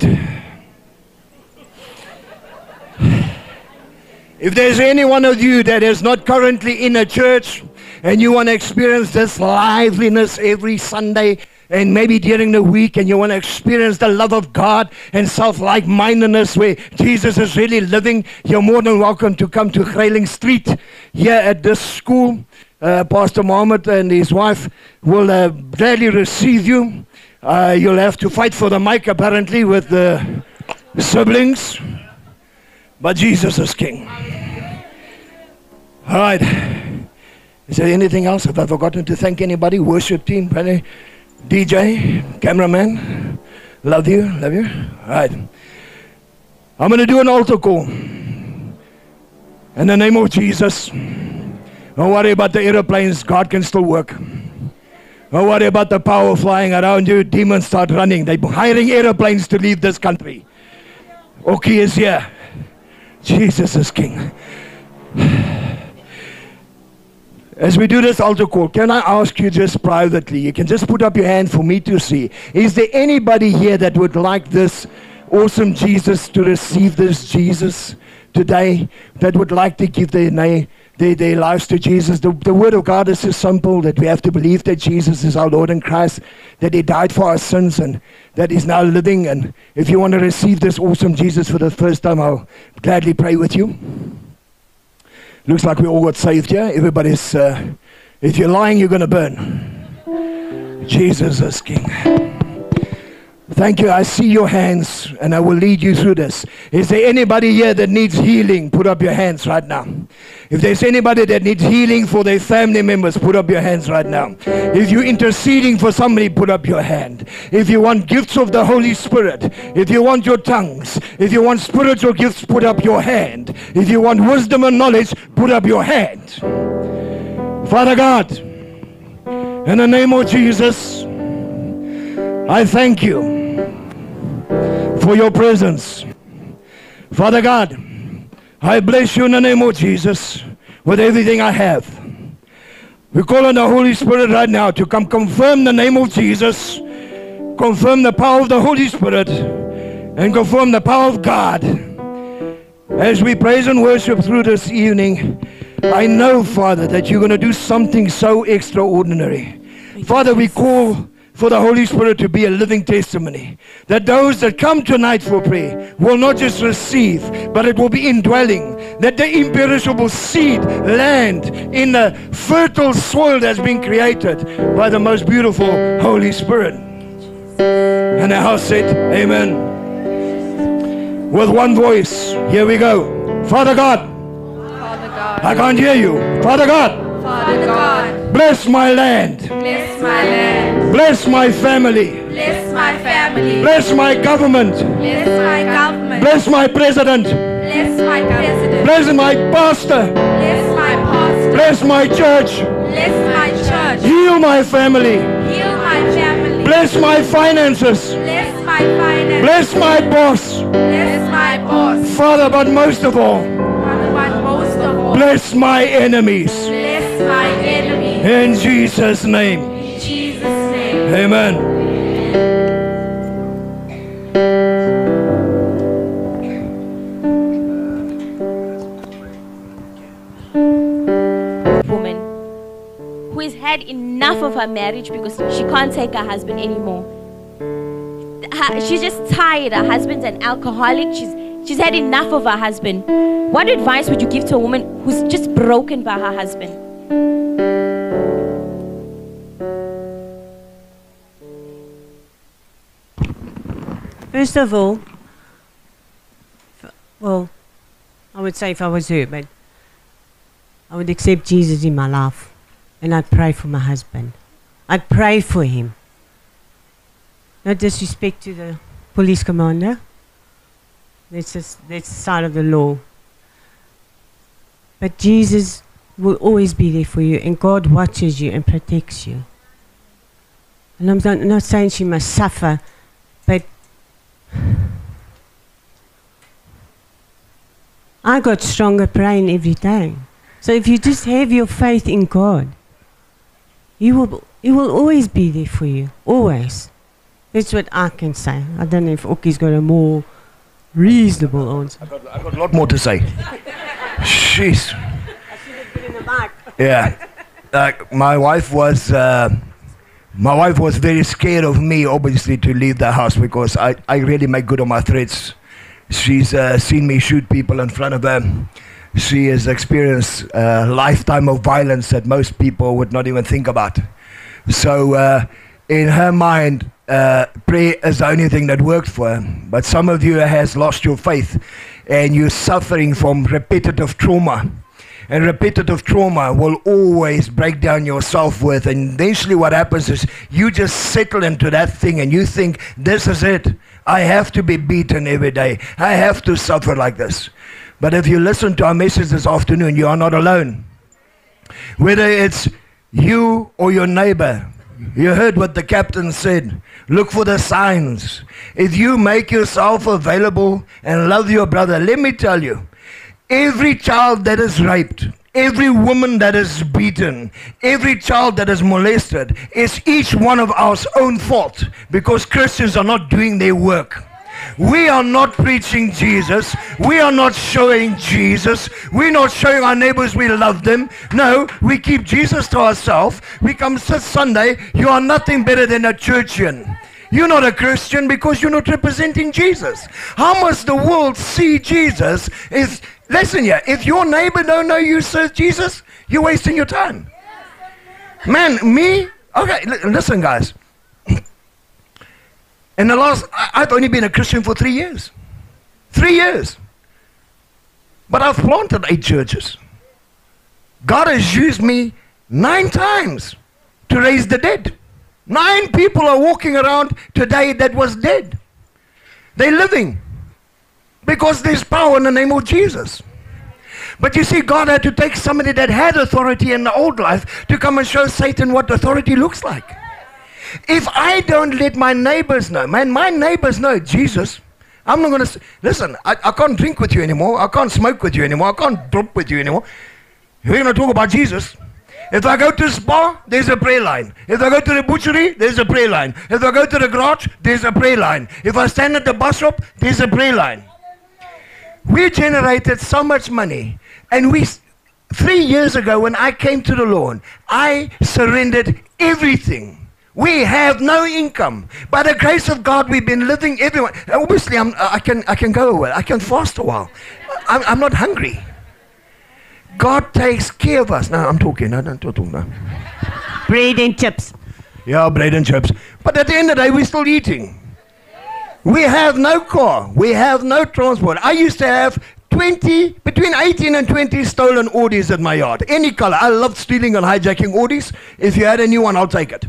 If there's any one of you that is not currently in a church and you want to experience this liveliness every Sunday, and maybe during the week, and you want to experience the love of God and self-like-mindedness where Jesus is really living, you're more than welcome to come to Grayling Street here at this school. Uh, Pastor Mohammed and his wife will uh, gladly receive you. Uh, you'll have to fight for the mic apparently with the siblings, but Jesus is King. All right. Is there anything else? Have I forgotten to thank anybody? Worship team, D J, cameraman. Love you, love you. All right. I'm going to do an altar call. In the name of Jesus. Don't worry about the airplanes. God can still work. Don't worry about the power flying around you. Demons start running. They're hiring airplanes to leave this country. Ockie is here. Jesus is King. As we do this altar call, can I ask you just privately, you can just put up your hand for me to see. Is there anybody here that would like this awesome Jesus to receive this Jesus today, that would like to give their, their, their lives to Jesus? The, the word of God is so simple that we have to believe that Jesus is our Lord and Christ, that He died for our sins and that He's now living. And if you want to receive this awesome Jesus for the first time, I'll gladly pray with you. Looks like we all got saved here. Everybody's, uh, if you're lying, you're going to burn. Jesus is King. Thank you. I see your hands, and I will lead you through this. Is there anybody here that needs healing? Put up your hands right now. If there's anybody that needs healing for their family members, put up your hands right now. If you're interceding for somebody, put up your hand. If you want gifts of the Holy Spirit, if you want your tongues, if you want spiritual gifts, put up your hand. If you want wisdom and knowledge, put up your hand. Father God, in the name of Jesus, I thank you for your presence. Father God, I bless you in the name of Jesus with everything I have. We call on the Holy Spirit right now to come confirm the name of Jesus, confirm the power of the Holy Spirit, and confirm the power of God. As we praise and worship through this evening, I know, Father, that you're going to do something so extraordinary. Father, we call for the Holy Spirit to be a living testimony, that those that come tonight for prayer will not just receive, but it will be indwelling, that the imperishable seed land in the fertile soil that's been created by the most beautiful Holy Spirit. And the house said, amen. With one voice, here we go. Father God, Father God, I can't hear you. Father God, Father God, bless my land. bless my land, Bless my family. bless my family, Bless my government. bless my government, Bless my president. bless my president, Bless my pastor. bless my pastor, Bless my church. bless my church, Heal my family. heal my family, Bless my finances. bless my finance, Bless my boss. bless my boss, Father, but most of all, Father, but most of all, bless my enemies. bless my enemy. In Jesus' name. In Jesus' name. Amen. Woman who has had enough of her marriage because she can't take her husband anymore. Her- she's just tired. Her husband's an alcoholic. She's she's had enough of her husband. What advice would you give to a woman who's just broken by her husband? First of all, f- well, I would say if I was her, but I would accept Jesus in my life and I'd pray for my husband. I'd pray for him. No disrespect to the police commander. That's, just, that's the side of the law. But Jesus will always be there for you, and God watches you and protects you. And I'm not, not saying she must suffer, but I got stronger praying every day. So if you just have your faith in God, He will, He will always be there for you, always. That's what I can say. I don't know if Okkie's got a more reasonable answer. I got, I got a lot more to say. Jeez. I should have put in the mic. Yeah. Like my wife was uh, My wife was very scared of me, obviously, to leave the house because I, I really make good on my threats. She's uh, seen me shoot people in front of her. She has experienced a lifetime of violence that most people would not even think about. So uh, in her mind, uh, prayer is the only thing that worked for her. But some of you has lost your faith and you're suffering from repetitive trauma. And repetitive trauma will always break down your self-worth. And eventually what happens is you just settle into that thing and you think, this is it. I have to be beaten every day. I have to suffer like this. But if you listen to our message this afternoon, you are not alone. Whether it's you or your neighbor, you heard what the captain said. Look for the signs. If you make yourself available and love your brother, let me tell you, every child that is raped, every woman that is beaten, every child that is molested is each one of our own fault because Christians are not doing their work. We are not preaching Jesus. We are not showing Jesus. We're not showing our neighbors we love them. No, we keep Jesus to ourselves. We come sit Sunday. You are nothing better than a churchian. You're not a Christian because you're not representing Jesus. How must the world see Jesus? Is listen here, if your neighbor don't know you serve Jesus, you're wasting your time. Man, me, okay, listen guys. In the last, I've only been a Christian for three years. Three years. But I've planted eight churches. God has used me nine times to raise the dead. Nine people are walking around today that was dead. They're living. Because there's power in the name of Jesus. But you see, God had to take somebody that had authority in the old life to come and show Satan what authority looks like. If I don't let my neighbors know, man, my neighbors know Jesus, I'm not going to, listen, I, I can't drink with you anymore. I can't smoke with you anymore. I can't drop with you anymore. We're going to talk about Jesus. If I go to the spa, there's a prayer line. If I go to the butchery, there's a prayer line. If I go to the garage, there's a prayer line. If I stand at the bus stop, there's a prayer line. We generated so much money. And we, three years ago when I came to the Lord, I surrendered everything. We have no income. By the grace of God, we've been living everyone. Obviously, I'm, I, can, I can go away. I can fast a while. I'm, I'm not hungry. God takes care of us. Now, I'm talking. I don't talk now. Bread and chips. Yeah, bread and chips. But at the end of the day, we're still eating. We have no car. We have no transport. I used to have twenty, between eighteen and twenty stolen Audis at my yard. Any color. I loved stealing and hijacking Audis. If you had a new one, I'll take it.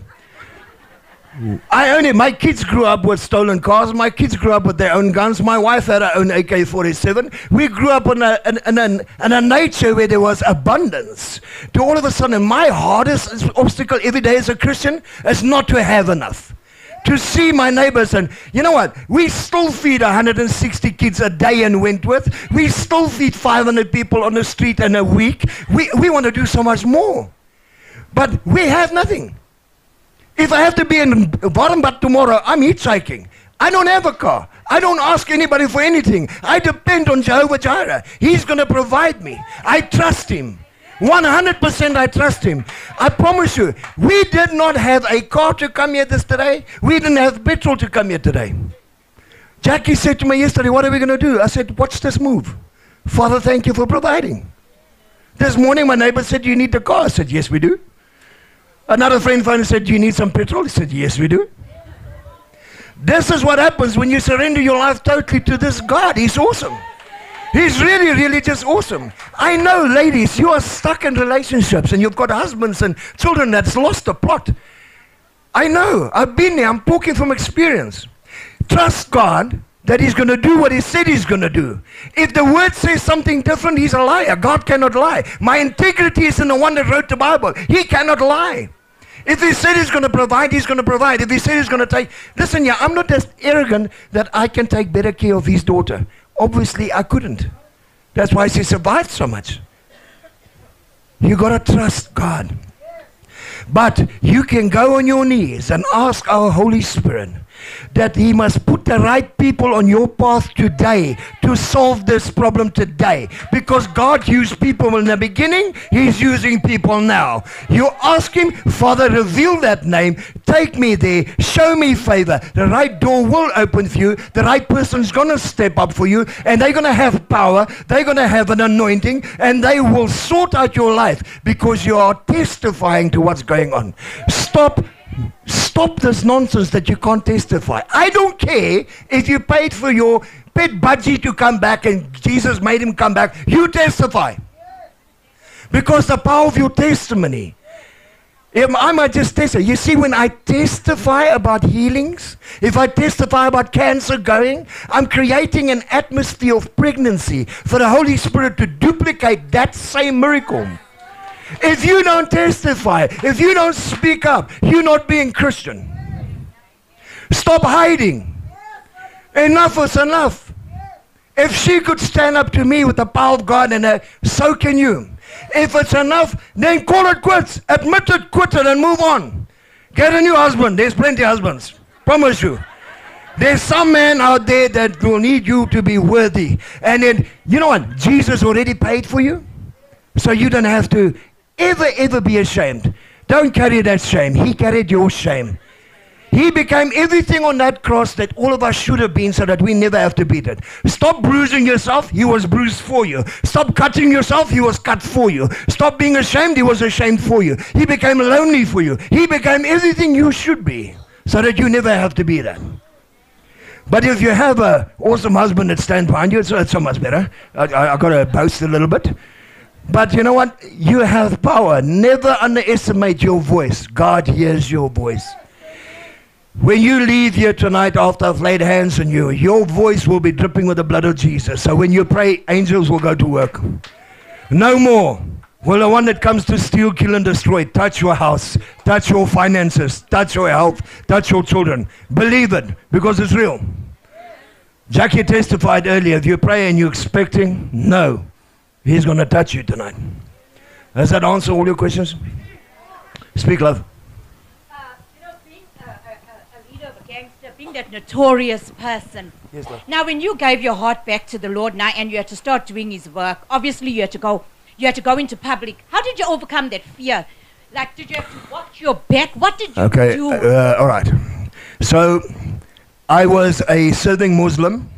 I only, my kids grew up with stolen cars. My kids grew up with their own guns. My wife had her own A K forty-seven. We grew up in a, in, in, a, in a nature where there was abundance. To all of a sudden, my hardest obstacle every day as a Christian is not to have enough. To see my neighbors, and you know what? We still feed one hundred sixty kids a day in Wentworth. We still feed five hundred people on the street in a week. We, we want to do so much more. But we have nothing. If I have to be in Warmbad tomorrow, I'm hitchhiking. I don't have a car. I don't ask anybody for anything. I depend on Jehovah Jireh. He's going to provide me. I trust him. one hundred percent I trust him. I promise you, we did not have a car to come here this today. We didn't have petrol to come here today. Jackie said to me yesterday, what are we going to do? I said, watch this move. Father, thank you for providing. This morning, my neighbor said, do you need the car? I said, yes, we do. Another friend phoned and said, do you need some petrol? He said, yes, we do. This is what happens when you surrender your life totally to this God. He's awesome. He's really, really just awesome. I know, ladies, you are stuck in relationships and you've got husbands and children that's lost the plot. I know. I've been there. I'm talking from experience. Trust God that he's going to do what he said he's going to do. If the word says something different, he's a liar. God cannot lie. My integrity is in the one that wrote the Bible. He cannot lie. If he said he's going to provide, he's going to provide. If he said he's going to take... Listen, yeah, I'm not as arrogant that I can take better care of his daughter. Obviously, I couldn't. That's why she survived so much. You got to trust God. But you can go on your knees and ask our Holy Spirit that He must put the right people on your path today to solve this problem today. Because God used people in the beginning, He's using people now. You ask Him, Father, reveal that name, take me there, show me favor. The right door will open for you, the right person's going to step up for you, and they're going to have power, they're going to have an anointing, and they will sort out your life because you are testifying to what's going on. Stop Stop this nonsense that you can't testify. I don't care if you paid for your pet budgie to come back and Jesus made him come back. You testify. Because the power of your testimony. If I might just testify. You see, when I testify about healings, if I testify about cancer going, I'm creating an atmosphere of pregnancy for the Holy Spirit to duplicate that same miracle. If you don't testify, if you don't speak up, you're not being Christian. Stop hiding. Enough is enough. If she could stand up to me with the power of God, and uh, so can you. If it's enough, then call it quits. Admit it, quit it, and move on. Get a new husband. There's plenty of husbands. Promise you. There's some man out there that will need you to be worthy. And then, you know what? Jesus already paid for you. So you don't have to ever, ever be ashamed. Don't carry that shame. He carried your shame. He became everything on that cross that all of us should have been so that we never have to beat it. Stop bruising yourself. He was bruised for you. Stop cutting yourself. He was cut for you. Stop being ashamed. He was ashamed for you. He became lonely for you. He became everything you should be so that you never have to be that. But if you have an awesome husband that stands behind you, it's, it's so much better. I, I, I got to boast a little bit. But you know what? You have power. Never underestimate your voice. God hears your voice. When you leave here tonight after I've laid hands on you, your voice will be dripping with the blood of Jesus. So when you pray, angels will go to work. No more will the one that comes to steal, kill, and destroy touch your house, touch your finances, touch your health, touch your children. Believe it, because it's real. Jackie testified earlier, if you pray and you're expecting, no. He's going to touch you tonight. Does that answer all your questions? Speak, love. Uh, you know, being a, a, a leader of a gangster, being that notorious person. Yes, love. Now, when you gave your heart back to the Lord now and you had to start doing His work, obviously you had to go, you had to go into public. How did you overcome that fear? Like, did you have to watch your back? What did you okay, do? Uh, all right. So, I was a serving Muslim.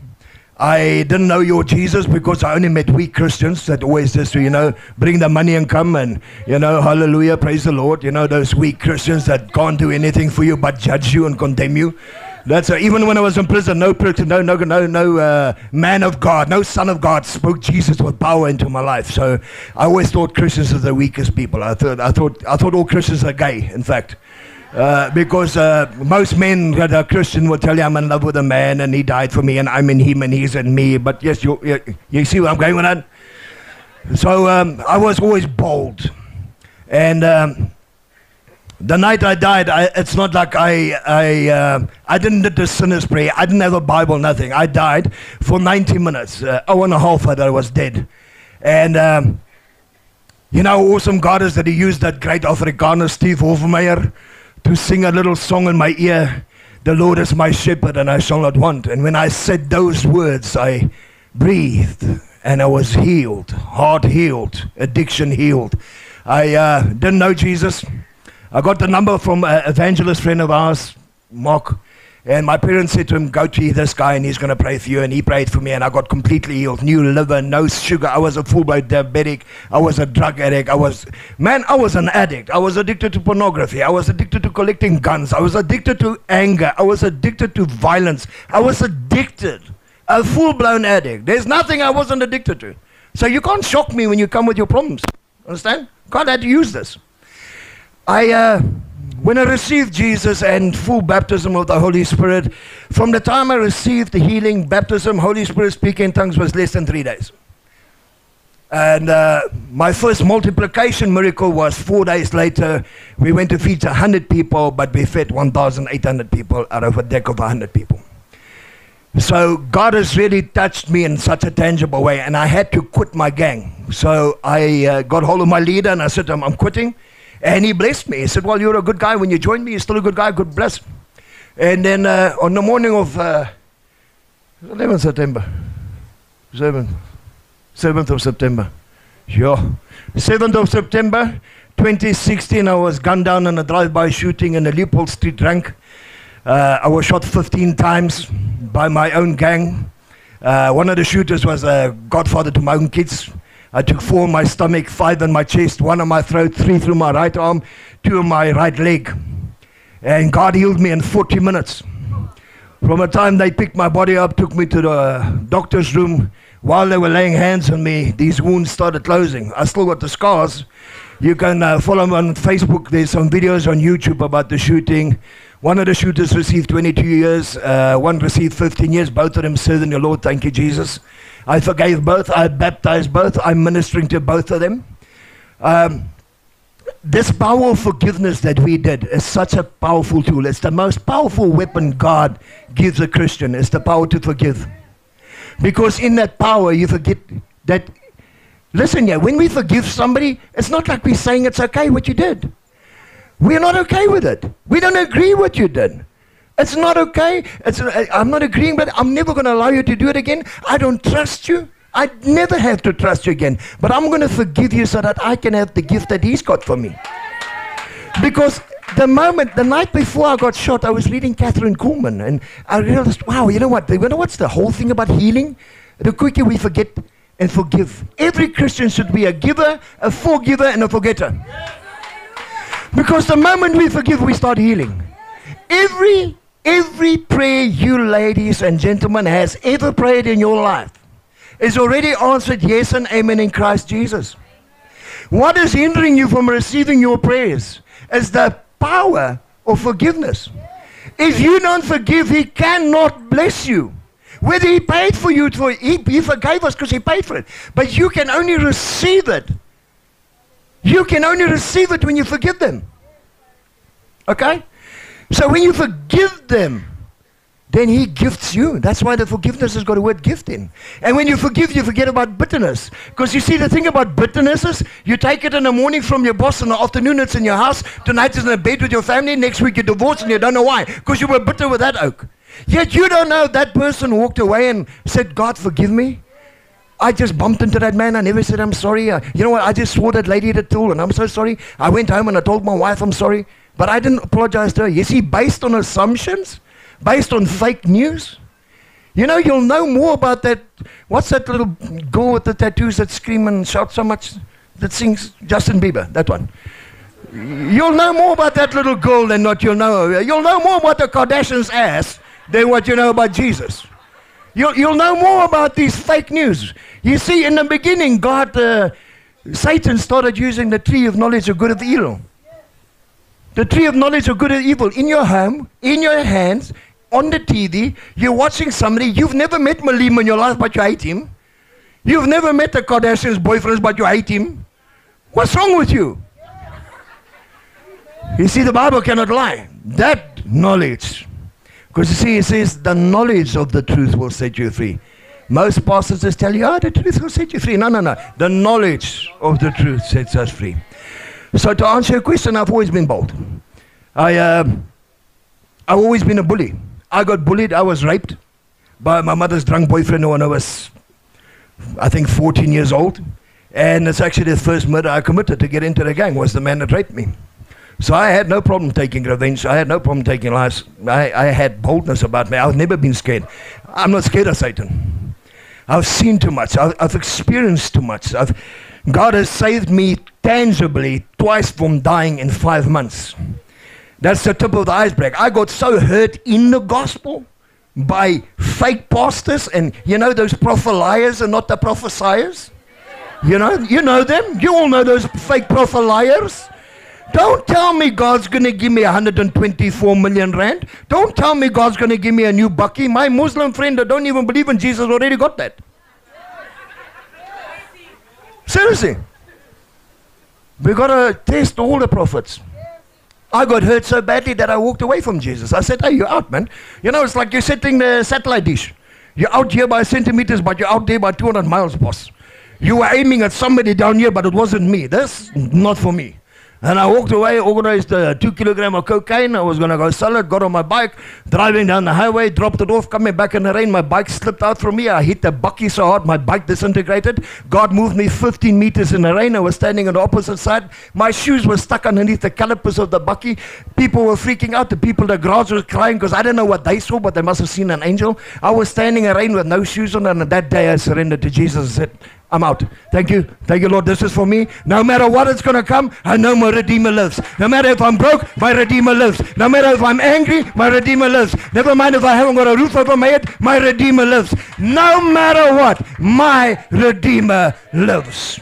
I didn't know your Jesus because I only met weak Christians that always just, you know, bring the money and come and, you know, hallelujah, praise the Lord. You know, those weak Christians that can't do anything for you but judge you and condemn you. That's uh, even when I was in prison, no no no no no uh, man of God, no son of God spoke Jesus with power into my life. So I always thought Christians are the weakest people. I thought I thought I thought all Christians are gay, in fact. Uh, because uh, most men that are Christian will tell you I'm in love with a man and he died for me and I'm in him and he's in me. But yes, you you, you see where I'm going with that? So um, I was always bold. And um, the night I died, I, it's not like I I, uh, I didn't do the sinner's prayer. I didn't have a Bible, nothing. I died for ninety minutes. Uh, hour and a half that I was dead. And um, you know how awesome God is that He used that great Afrikaner, Steve Hofmeyr, to sing a little song in my ear. The Lord is my shepherd and I shall not want. And when I said those words, I breathed and I was healed, heart healed, addiction healed. I uh, didn't know Jesus. I got the number from an evangelist friend of ours, Mark, and my parents said to him, go to this guy and he's going to pray for you. And he prayed for me and I got completely healed. New liver, no sugar. I was a full-blown diabetic. I was a drug addict. I was, man, I was an addict. I was addicted to pornography. I was addicted to collecting guns. I was addicted to anger. I was addicted to violence. I was addicted. A full-blown addict. There's nothing I wasn't addicted to. So you can't shock me when you come with your problems. Understand? God had to use this. I, uh, when I received Jesus and full baptism of the Holy Spirit, from the time I received the healing, baptism, Holy Spirit speaking in tongues was less than three days. And uh, my first multiplication miracle was four days later. We went to feed one hundred people, but we fed one thousand eight hundred people out of a deck of one hundred people. So God has really touched me in such a tangible way, and I had to quit my gang. So I uh, got hold of my leader and I said to him, I'm quitting. And he blessed me. He said, well, you're a good guy. When you joined me, you're still a good guy. Good bless. And then uh, on the morning of uh, eleventh September, seventh, seventh of September, yeah, seventh of September, twenty sixteen, I was gunned down in a drive-by shooting in the Leopold Street rank. Uh, I was shot fifteen times by my own gang. Uh, one of the shooters was a godfather to my own kids. I took four in my stomach, five in my chest, one on my throat, three through my right arm, two on my right leg. And God healed me in forty minutes. From the time they picked my body up, took me to the doctor's room, while they were laying hands on me, these wounds started closing. I still got the scars. You can uh, follow me on Facebook. There's some videos on YouTube about the shooting. One of the shooters received twenty-two years. Uh, one received fifteen years. Both of them serving the Lord. Thank you, Jesus. I forgave both. I baptized both. I'm ministering to both of them. Um, this power of forgiveness that we did is such a powerful tool. It's the most powerful weapon God gives a Christian. It's the power to forgive. Because in that power, you forget that. Listen here, when we forgive somebody, it's not like we're saying it's okay what you did. We're not okay with it. We don't agree what you did. It's not okay. It's, I'm not agreeing, but I'm never going to allow you to do it again. I don't trust you. I never have to trust you again. But I'm going to forgive you so that I can have the gift that He's got for me. Because the moment, the night before I got shot, I was reading Catherine Kuhlman, and I realized, wow, you know what? You know what's the whole thing about healing? The quicker we forget and forgive. Every Christian should be a giver, a forgiver, and a forgetter. Because the moment we forgive, we start healing. Every, every prayer you ladies and gentlemen has ever prayed in your life is already answered yes and amen in Christ Jesus. What is hindering you from receiving your prayers is the power of forgiveness. If you don't forgive, He cannot bless you. Whether He paid for you, for he, he forgave us because He paid for it. But you can only receive it. You can only receive it when you forgive them. Okay? So when you forgive them, then He gifts you. That's why the forgiveness has got a word gift in. And when you forgive, you forget about bitterness. Because you see, the thing about bitterness is, you take it in the morning from your boss, in the afternoon it's in your house, tonight it's in a bed with your family, next week you're divorced and you don't know why. Because you were bitter with that oak. Yet you don't know that person walked away and said, God, forgive me. I just bumped into that man. I never said I'm sorry. Uh, you know what? I just swore that lady the tool and I'm so sorry. I went home and I told my wife I'm sorry. But I didn't apologize to her. You see, based on assumptions, based on fake news. You know, you'll know more about that. What's that little girl with the tattoos that scream and shout so much, that sings? Justin Bieber, that one. You'll know more about that little girl than what you'll know. You'll know more about the Kardashians' ass than what you know about Jesus. You'll, you'll know more about these fake news. You see, in the beginning, God, uh, Satan started using the tree of knowledge of good and evil. The tree of knowledge of good and evil in your home, in your hands, on the T V. You're watching somebody. You've never met Malim in your life, but you hate him. You've never met the Kardashians' boyfriends, but you hate him. What's wrong with you? You see, the Bible cannot lie. That knowledge. Because you see, it says the knowledge of the truth will set you free. Most pastors just tell you, oh, the truth will set you free. No, no, no. The knowledge of the truth sets us free. So to answer your question, I've always been bold. I, uh, I've always been a bully. I got bullied. I was raped by my mother's drunk boyfriend when I was, I think, fourteen years old. And it's actually the first murder I committed to get into the gang was the man that raped me. So I had no problem taking revenge. I had no problem taking lives. I, I had boldness about me. I've never been scared. I'm not scared of Satan. I've seen too much. I've, I've experienced too much. I've, God has saved me tangibly twice from dying in five months. That's the tip of the iceberg. I got so hurt in the gospel by fake pastors and, you know, those propheliers and not the prophesiers. You know, you know them. You all know those fake propheliers. Don't tell me God's going to give me one hundred twenty-four million rand. Don't tell me God's going to give me a new bucky. My Muslim friend that don't even believe in Jesus already got that. Seriously. We got to test all the prophets. I got hurt so badly that I walked away from Jesus. I said, hey, you're out, man. You know, it's like you're setting the satellite dish. You're out here by centimeters, but you're out there by two hundred miles, boss. You were aiming at somebody down here, but it wasn't me. That's not for me. And I walked away, organized a two kilogram of cocaine. I was going to go sell it, got on my bike, driving down the highway, dropped it off, coming back in the rain. My bike slipped out from me. I hit the bucky so hard, my bike disintegrated. God moved me fifteen meters in the rain. I was standing on the opposite side. My shoes were stuck underneath the calipers of the bucky. People were freaking out. The people in the garage were crying because I don't know what they saw, but they must have seen an angel. I was standing in the rain with no shoes on, and that day I surrendered to Jesus and said, I'm out. Thank you. Thank you, Lord. This is for me. No matter what is going to come, I know my Redeemer lives. No matter if I'm broke, my Redeemer lives. No matter if I'm angry, my Redeemer lives. Never mind if I haven't got a roof over my head, my Redeemer lives. No matter what, my Redeemer lives.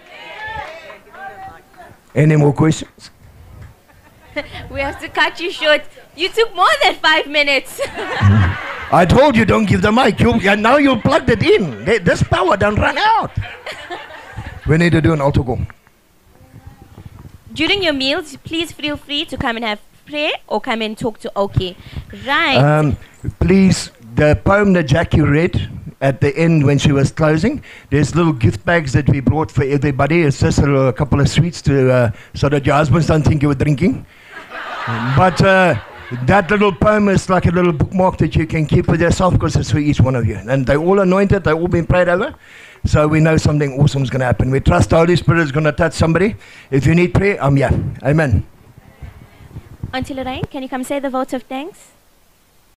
Any more questions? We have to cut you short. You took more than five minutes. I told you don't give the mic. You, yeah, now you plugged it in. They, this power don't run out. We need to do an altar call. During your meals, please feel free to come and have prayer or come and talk to Ockie. Right. Um, please, the poem that Jackie read at the end when she was closing, there's little gift bags that we brought for everybody. It's just a, little, a couple of sweets to uh, so that your husbands don't think you were drinking. But uh, that little poem is like a little bookmark that you can keep with yourself because it's for each one of you. And they're all anointed, they've all been prayed over. So we know something awesome is going to happen. We trust the Holy Spirit is going to touch somebody. If you need prayer, I'm here. Amen. Auntie Lorraine, can you come say the vote of thanks?